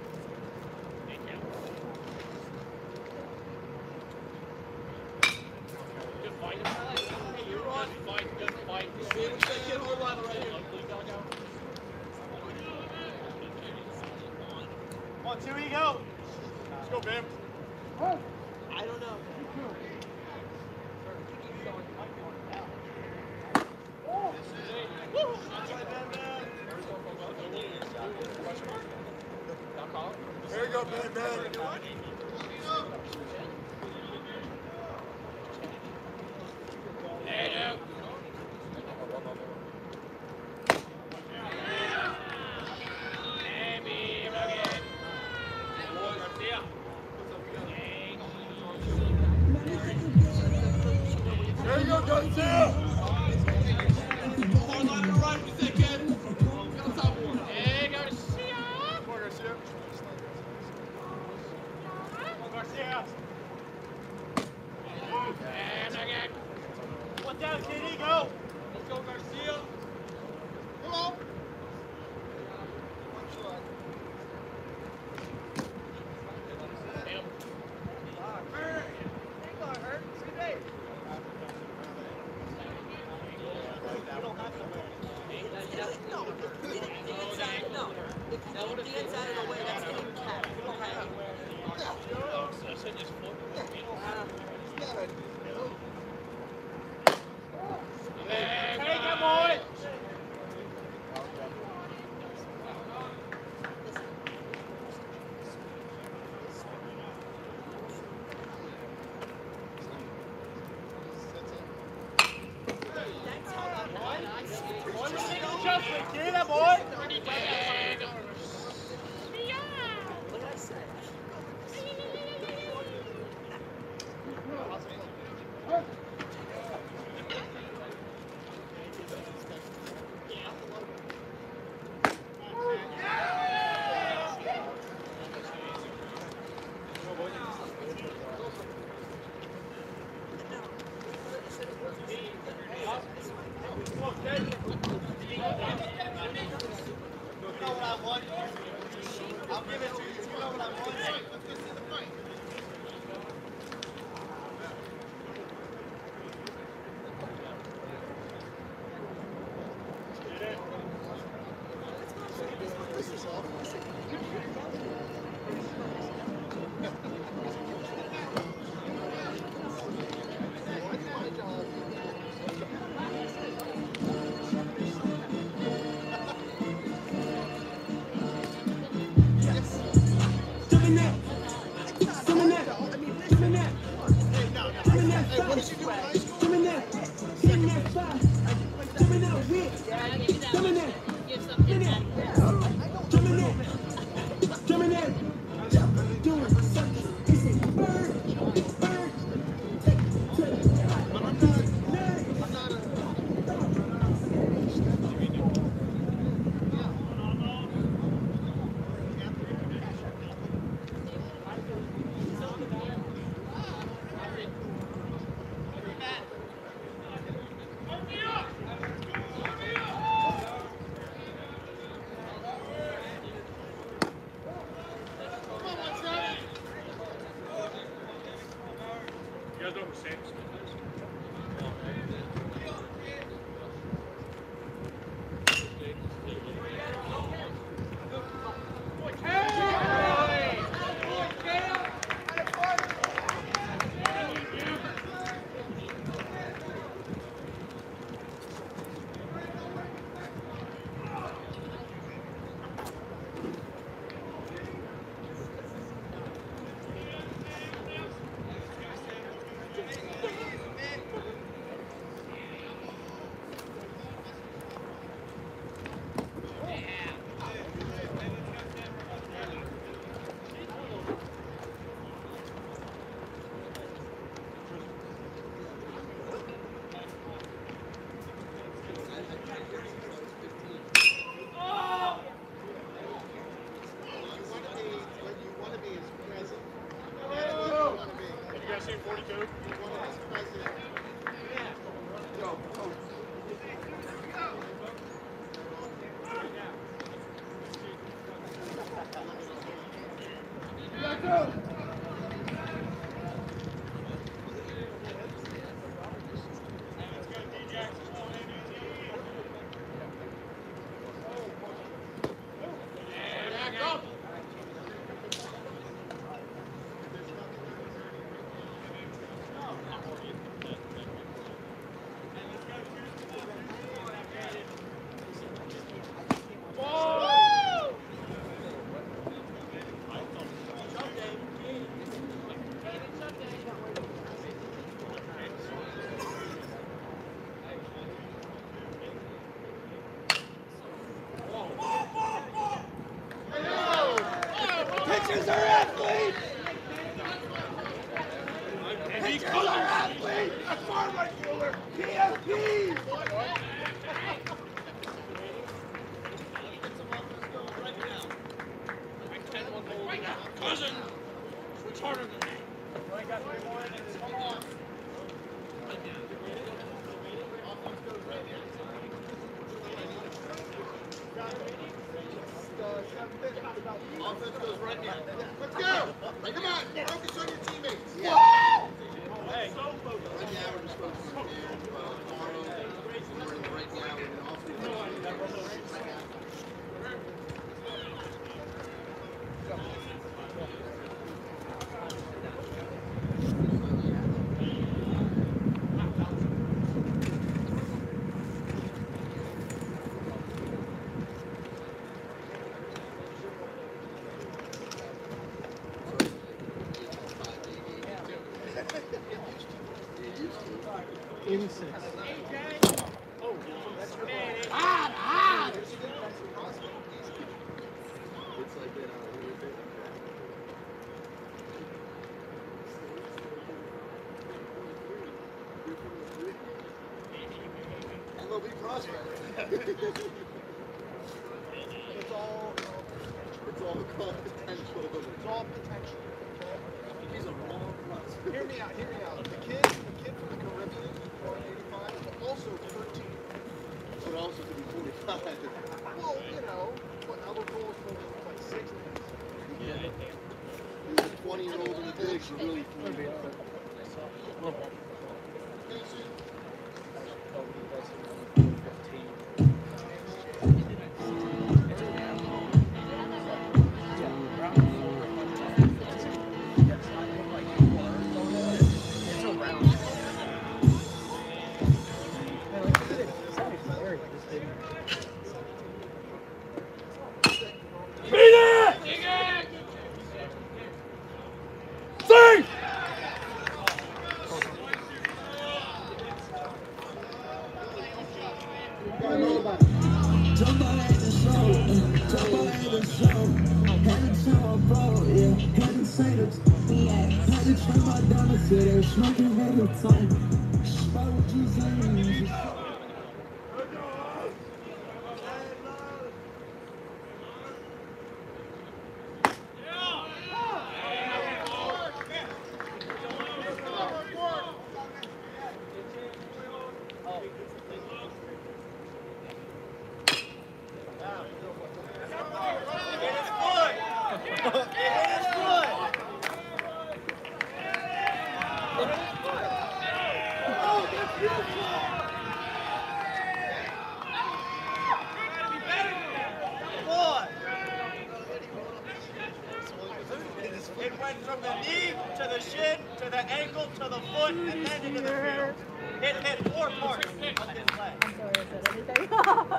Good fight. Hey, you're on. Good fight. Good fight. See what you get hold on right here. Come on, 2 go. Let's go, Bim. I don't know. There you go, man, man. There you go, Garcia. Garcia. One down, KD, go. Let's go, Garcia. Come on. give it to you. You know what I want. Let's go see the fight. Pitchers are athletes! Pitchers are athletes! A forward fielder! PFP! Cousin! Switch harder than me. I got 3 more innings. Come on. Offense goes right now. Let's go! Come on! Focus on your teammates. Yeah. Hey. Right now we're just focusing on tomorrow. We're in the right now. We're in the off-season. It's all potential. It's all potential. He's a wrong plus. Hear me out. The kid from the Caribbean, 85, but also 13. But also to be 45. Well, you know, what other goals for like 6 minutes? 20-year-old in the digs are really Would be up, but a little bit. It went from the knee to the shin to the ankle to the foot and then into the field. It hit 4 parts of his leg. I'm sorry I said anything.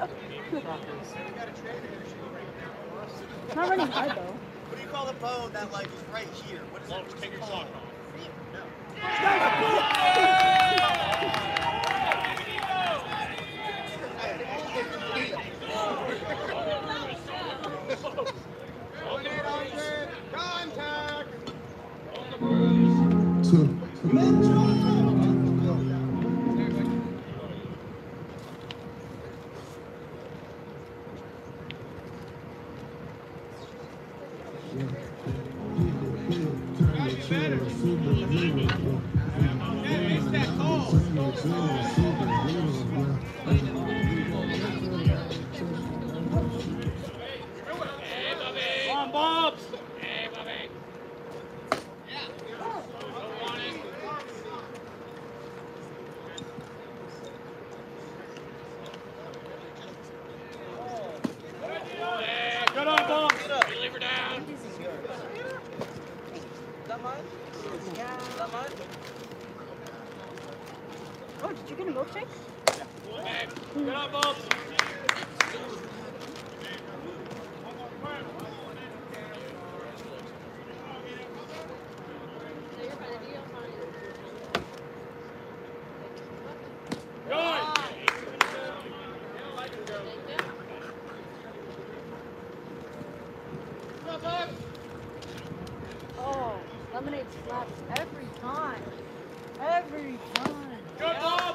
It's not running hard though. What do you call the bone that like is right here? What is it? Take your sock off. No. Contact! Come on, Bobs! Hey, Bobby! Good on, Bobs! Leave her down! Is that mine? Is that mine? Oh, did you get a milkshake? Good on, Bobs! Oh, lemonade slaps every time. Every time. Good, Bob!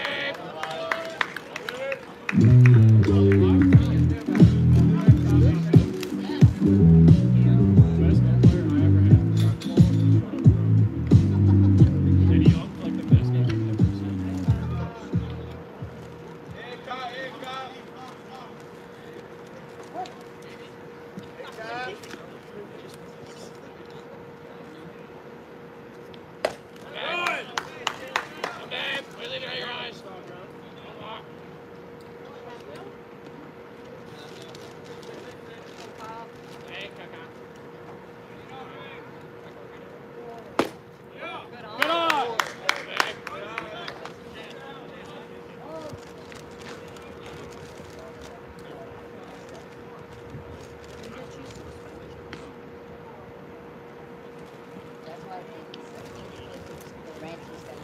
That's why the ranch is got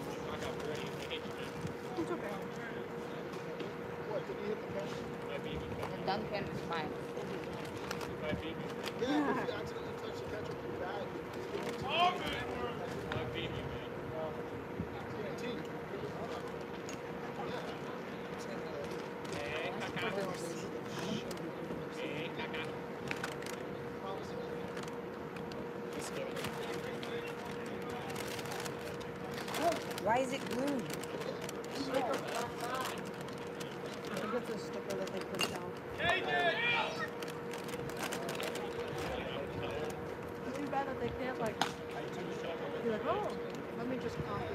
It's okay. What, did you hit the fence? the Duncan is fine. Yeah, if you accidentally touch the catcher with your bat, Just kidding. Why is it glued? I think it's a sticker that they put down. bad that they can't like be like, oh, let me just copy.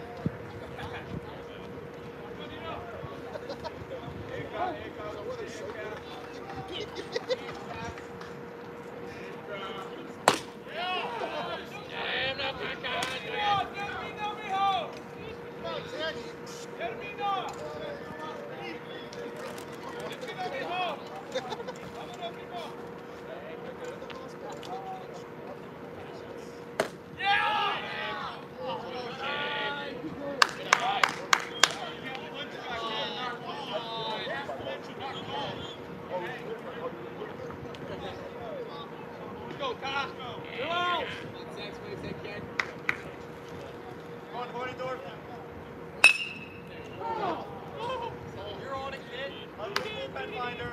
You're on it, kid. Under the bullpen finder.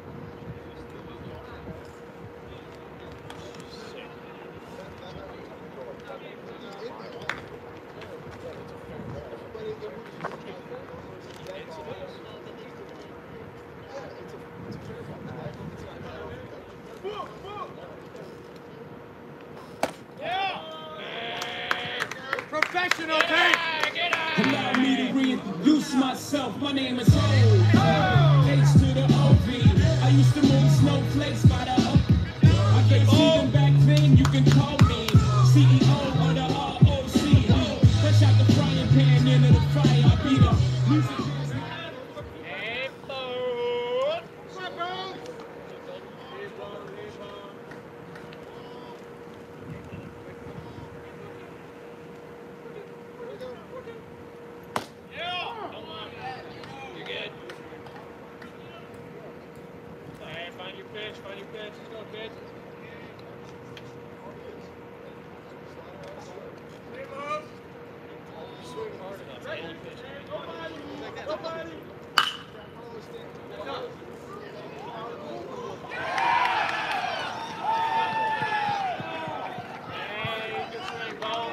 Professional, Tank! Allow me to reintroduce myself. My name is Ho. H to the OV. I used to move snowflakes by the up. I guess even back then you can call me CEO of the ROC. Ho. Fresh out the frying pan into the fire. I be the music. Hey, boy! You're good. Hey, find your pitch, find your pitch. Let's go, kid. Swing hard enough. Any pitch. Nobody. Hey, good swing, ball.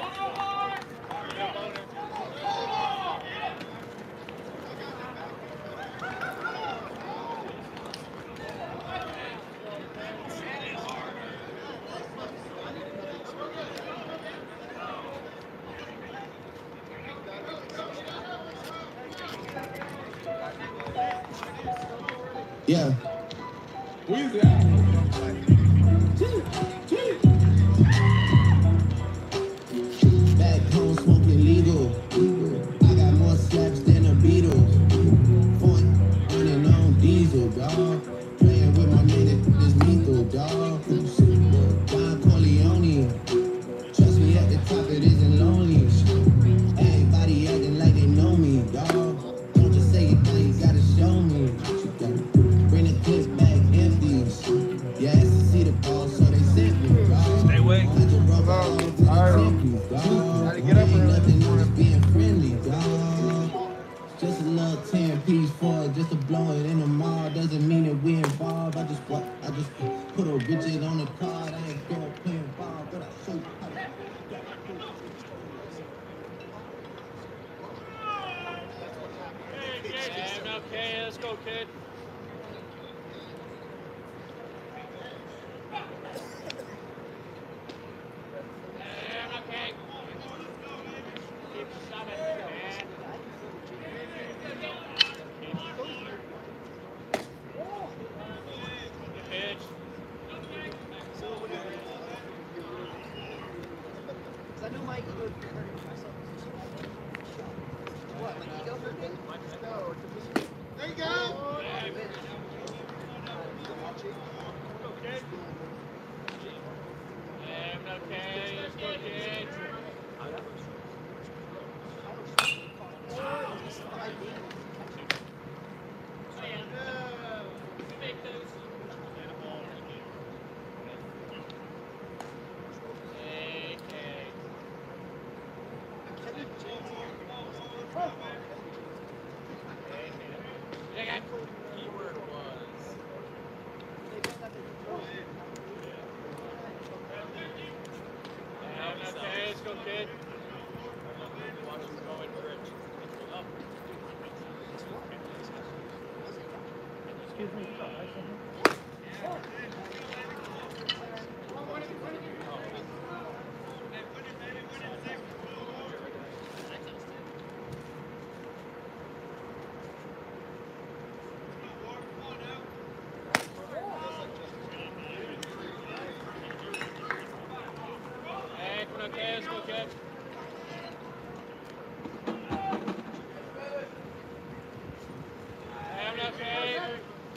Yeah. Who is that? Back home smoking legal. I got more slaps than the Beatles. Font running on diesel, dawg. Playing with my man, it's lethal, dawg. Don Corleone. Trust me, at the top it isn't lonely. Everybody acting like they know me, dawg. Don't just say it now, you gotta show me. Bring the clip back empty. Yeah, I see the ball, so they sent me, dawg. Stay away. I just broke all to the temple, dawg. Ain't nothing, I'm just being friendly, dawg. Just a little 10-piece for it, just to blow it in the mall. Doesn't mean that we involved. I just put a widget on the card. I ain't going playing ball, but I show you how to. Okay, let's go, kid. Okay. Keep shoving, man. Good pitch. I know my ego hurt myself. What, my ego hurting? No, There you go. Okay. Okay, let's go, kid. Let's go, kid. Excuse me. Okay, let's go, Kev. I'm not fair.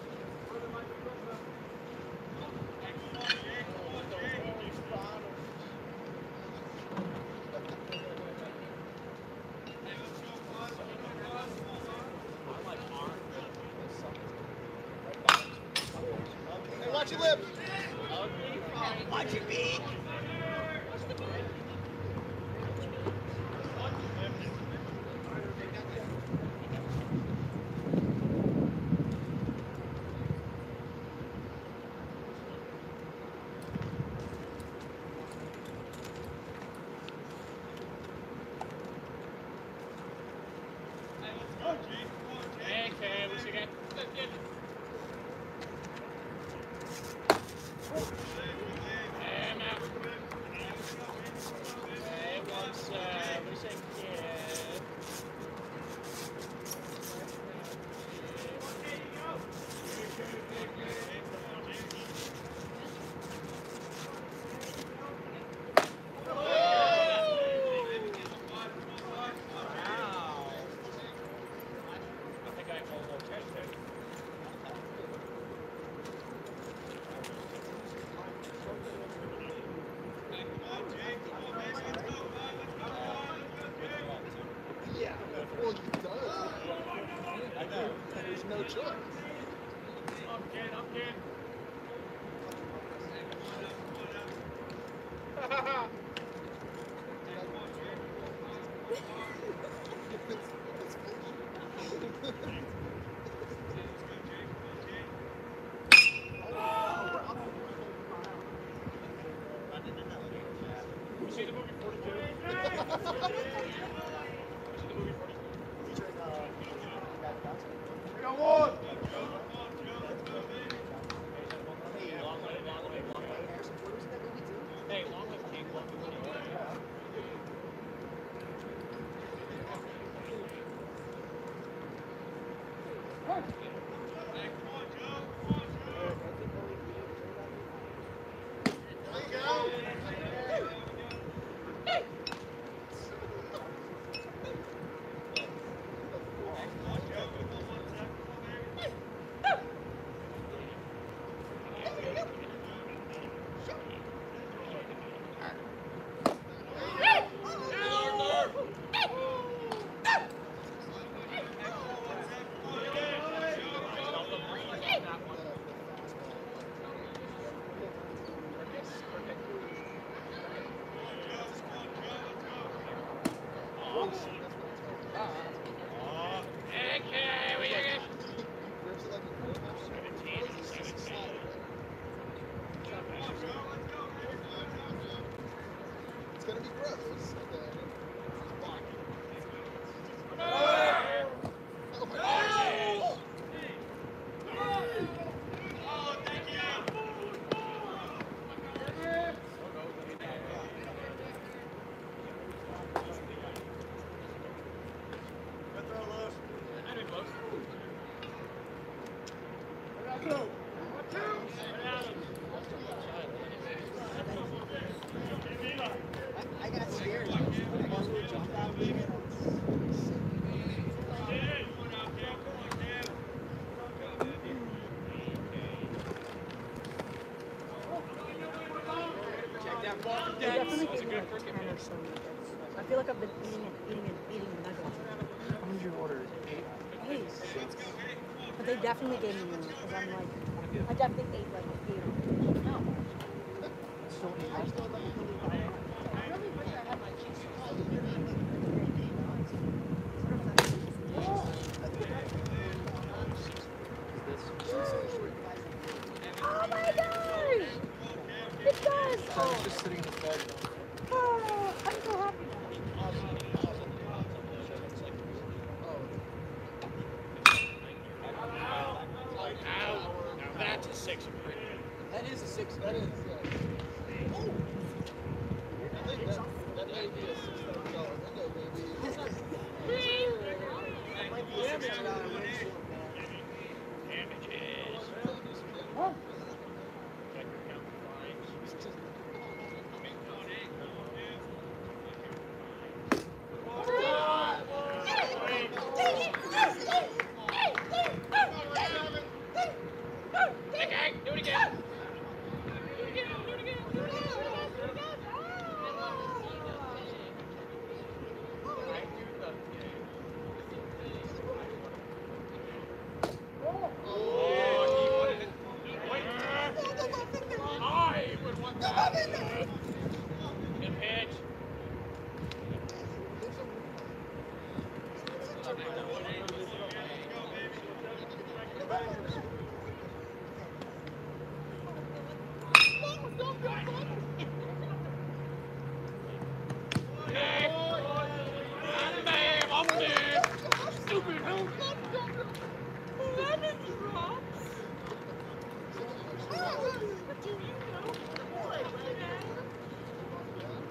Hey, watch your lips. Watch your beak. Okay, what's again? And out. It was, what do you say? Yeah. I think I called a little catch there. Yeah, well, you done it. I know. There's no choice. I'm kidding. You see the movie 42? You see the movie 42? We got one. Hey, long live King, long live King. There you go. Okay, we got it. It's gonna be gross. Oh my gosh. I got scared. I got to jump out of here. They definitely gave me like 10 or so nuggets. I feel like I've been eating nuggets. How many did you order? 8? 8. But they definitely gave me more because I'm like, I definitely ate like 8 or 8. No. So 8. I still like I really wish I had my cheese Oh my gosh! It does! It's just sitting in the bed. Oh, I'm so happy. Now that's a 6 of pretty. That is a 6. That is, yeah. Oh! I think that may be a $600 window, maybe. That might be a $600 windshield, man. Damages. Oh. Check your count fines.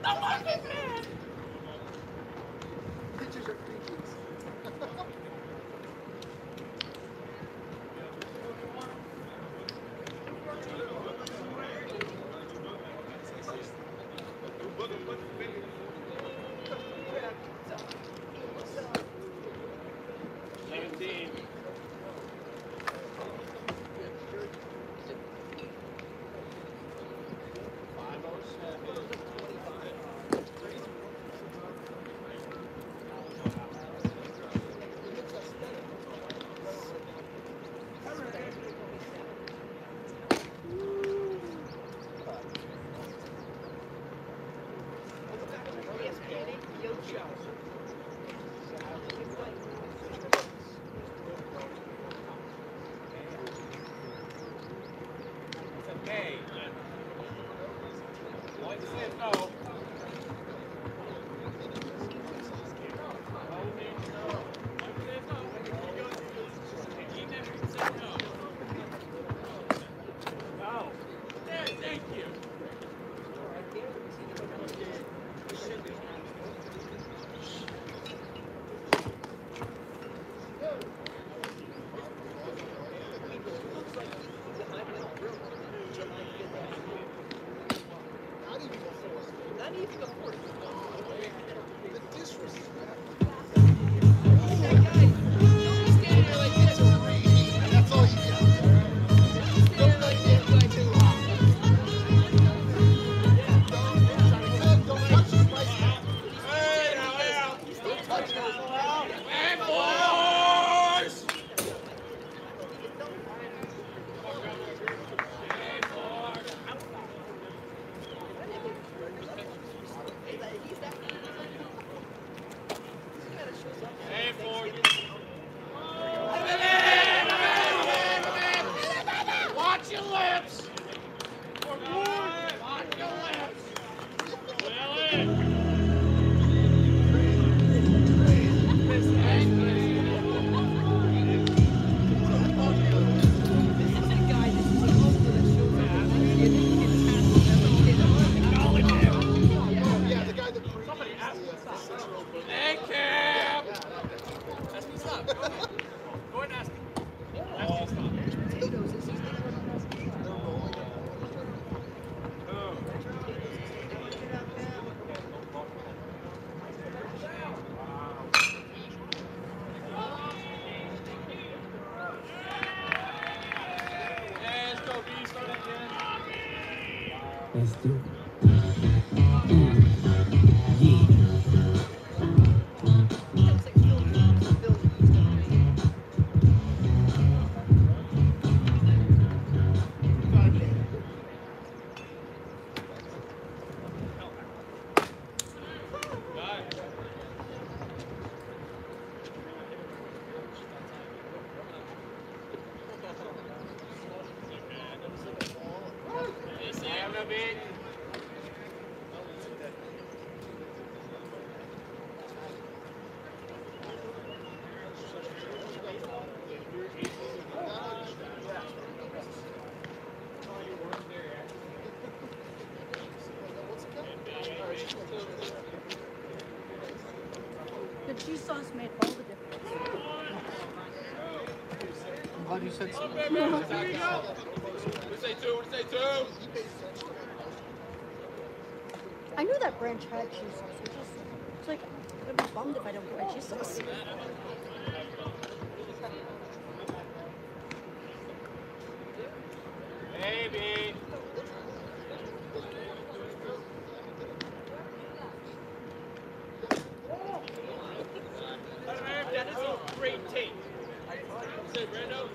Pictures are creatures. Let's do it. The cheese sauce made all the difference. I'm glad you said so. I knew that branch had cheese sauce. It's like, I'd be bummed if I don't get my cheese sauce. Maybe. That is a great tape. Say, Brando.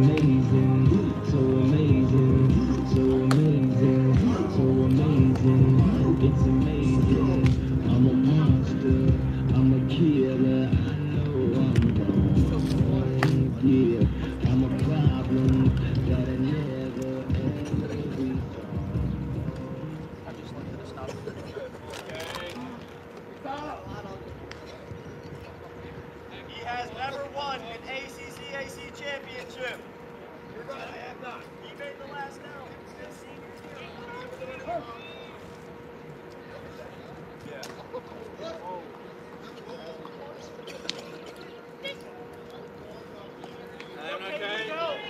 amazing, so amazing, so amazing, so amazing. It's amazing. I'm a monster, I'm a killer. I know I'm wrong. Yeah, I'm a problem that I never ever be. He has never won an ACCAC championship. He made the last out his senior year. I'm okay.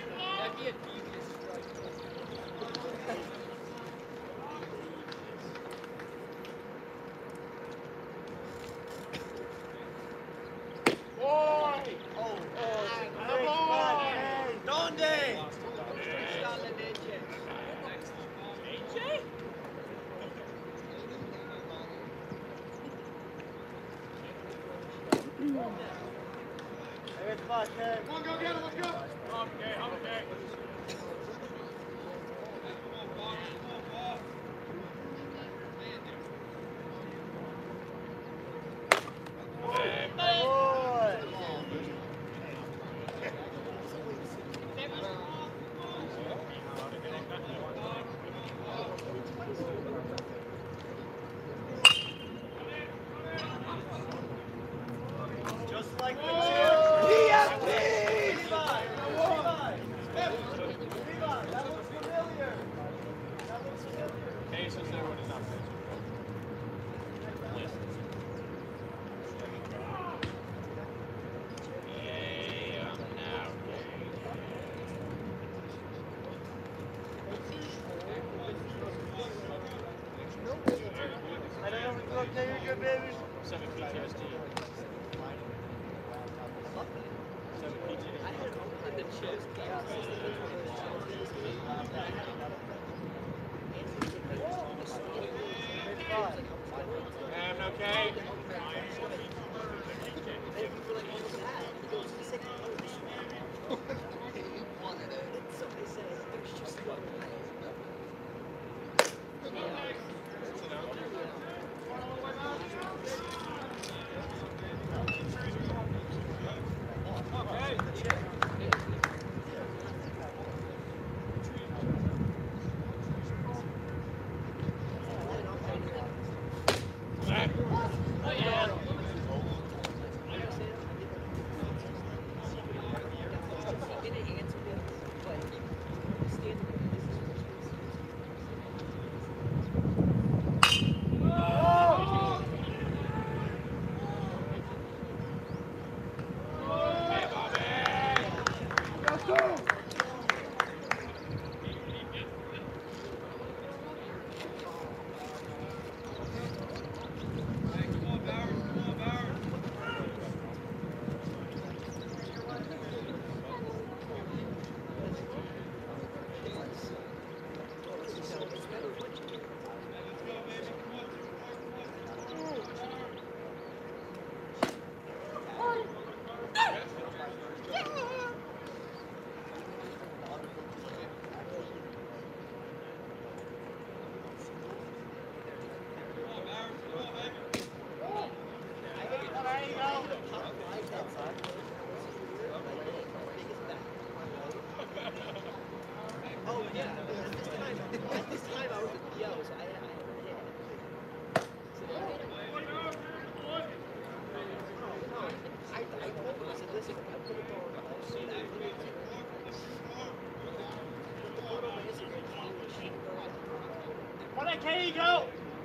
¿Dónde? Come on, go get him, let's go. Okay, okay. Just like the champ. Levi, that looks familiar. That looks familiar. Case is there when it's not finished. I don't know if it's okay, you're good, baby. 7 PTSD. 7 PTSD. I'm okay. There you go.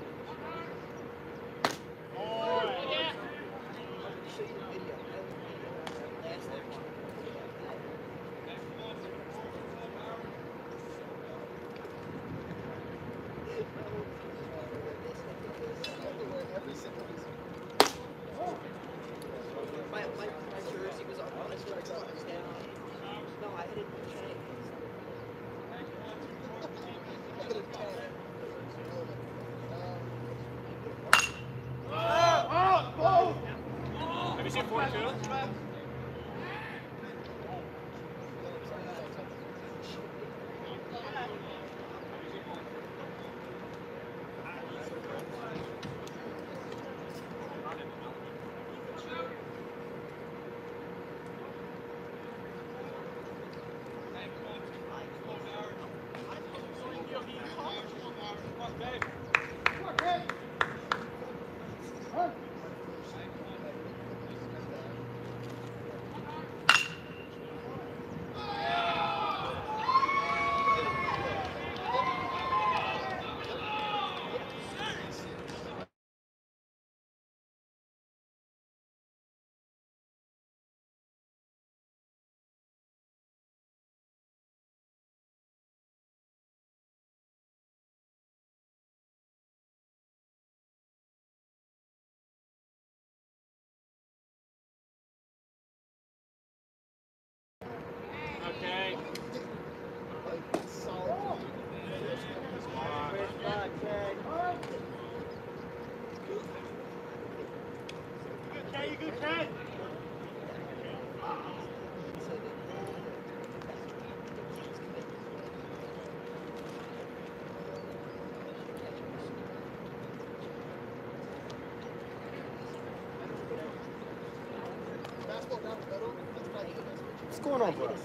My jersey was on. I started to understand. No, I didn't change. going on, bro?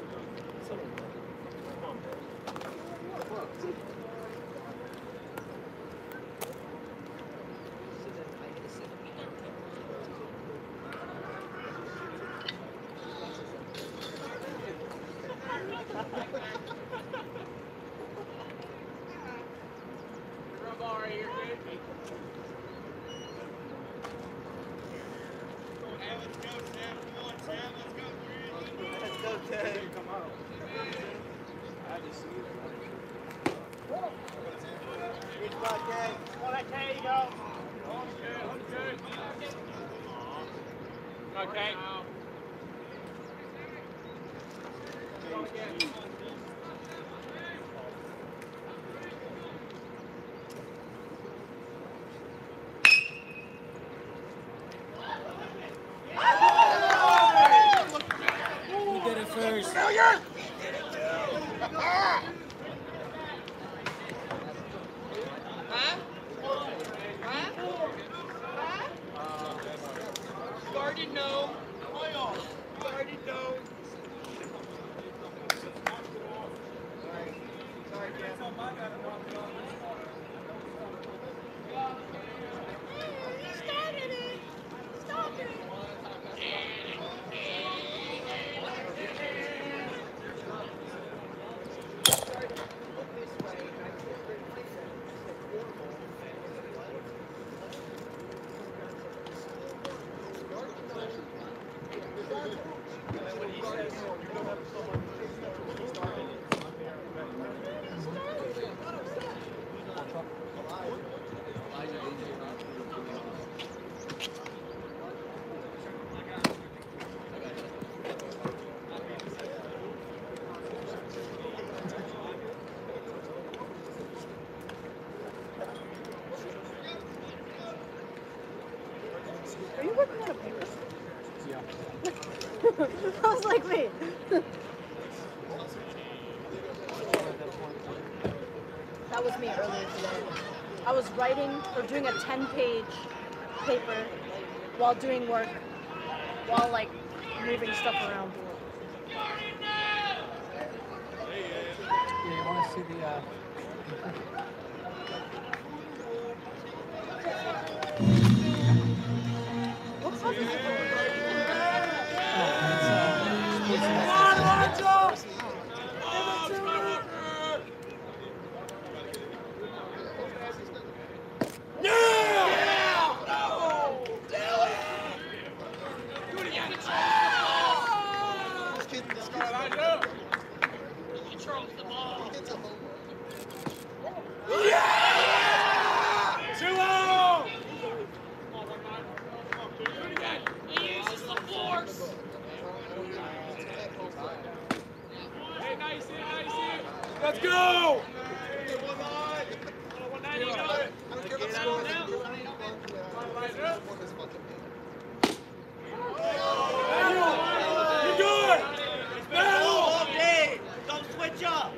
Okay. You did it first. Guarded no. Guarded no. Sorry, Jeff. Started it. Stop it. Are you working on a paper? Yeah. I was like, wait. That was me earlier today. I was writing or doing a 10-page paper while doing work, while like moving stuff around. Yeah, you want to see the. What class is it? Let's go! You're good! All day. Don't switch up.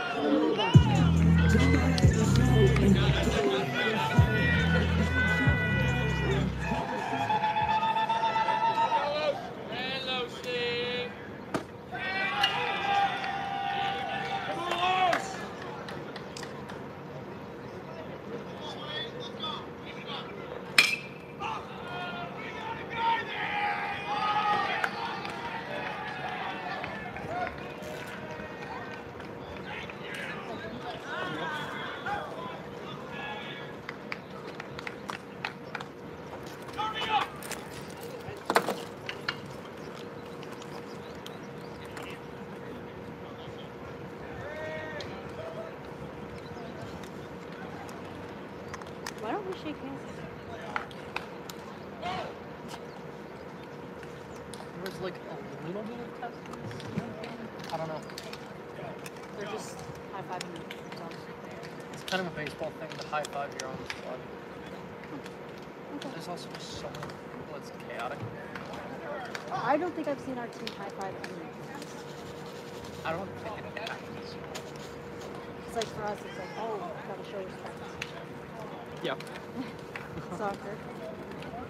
Hello, Steve. Come on, Lars. Why don't we shake hands? There was like a little bit of testing. I don't know. They're just high-fiving themselves. It's kind of a baseball thing to high five your own squad. Okay. There's also just so many people, it's chaotic. I don't think I've seen our team high-five anyone. I don't think it happens. It's like for us, it's like, oh, gotta show respect. Yeah. Soccer.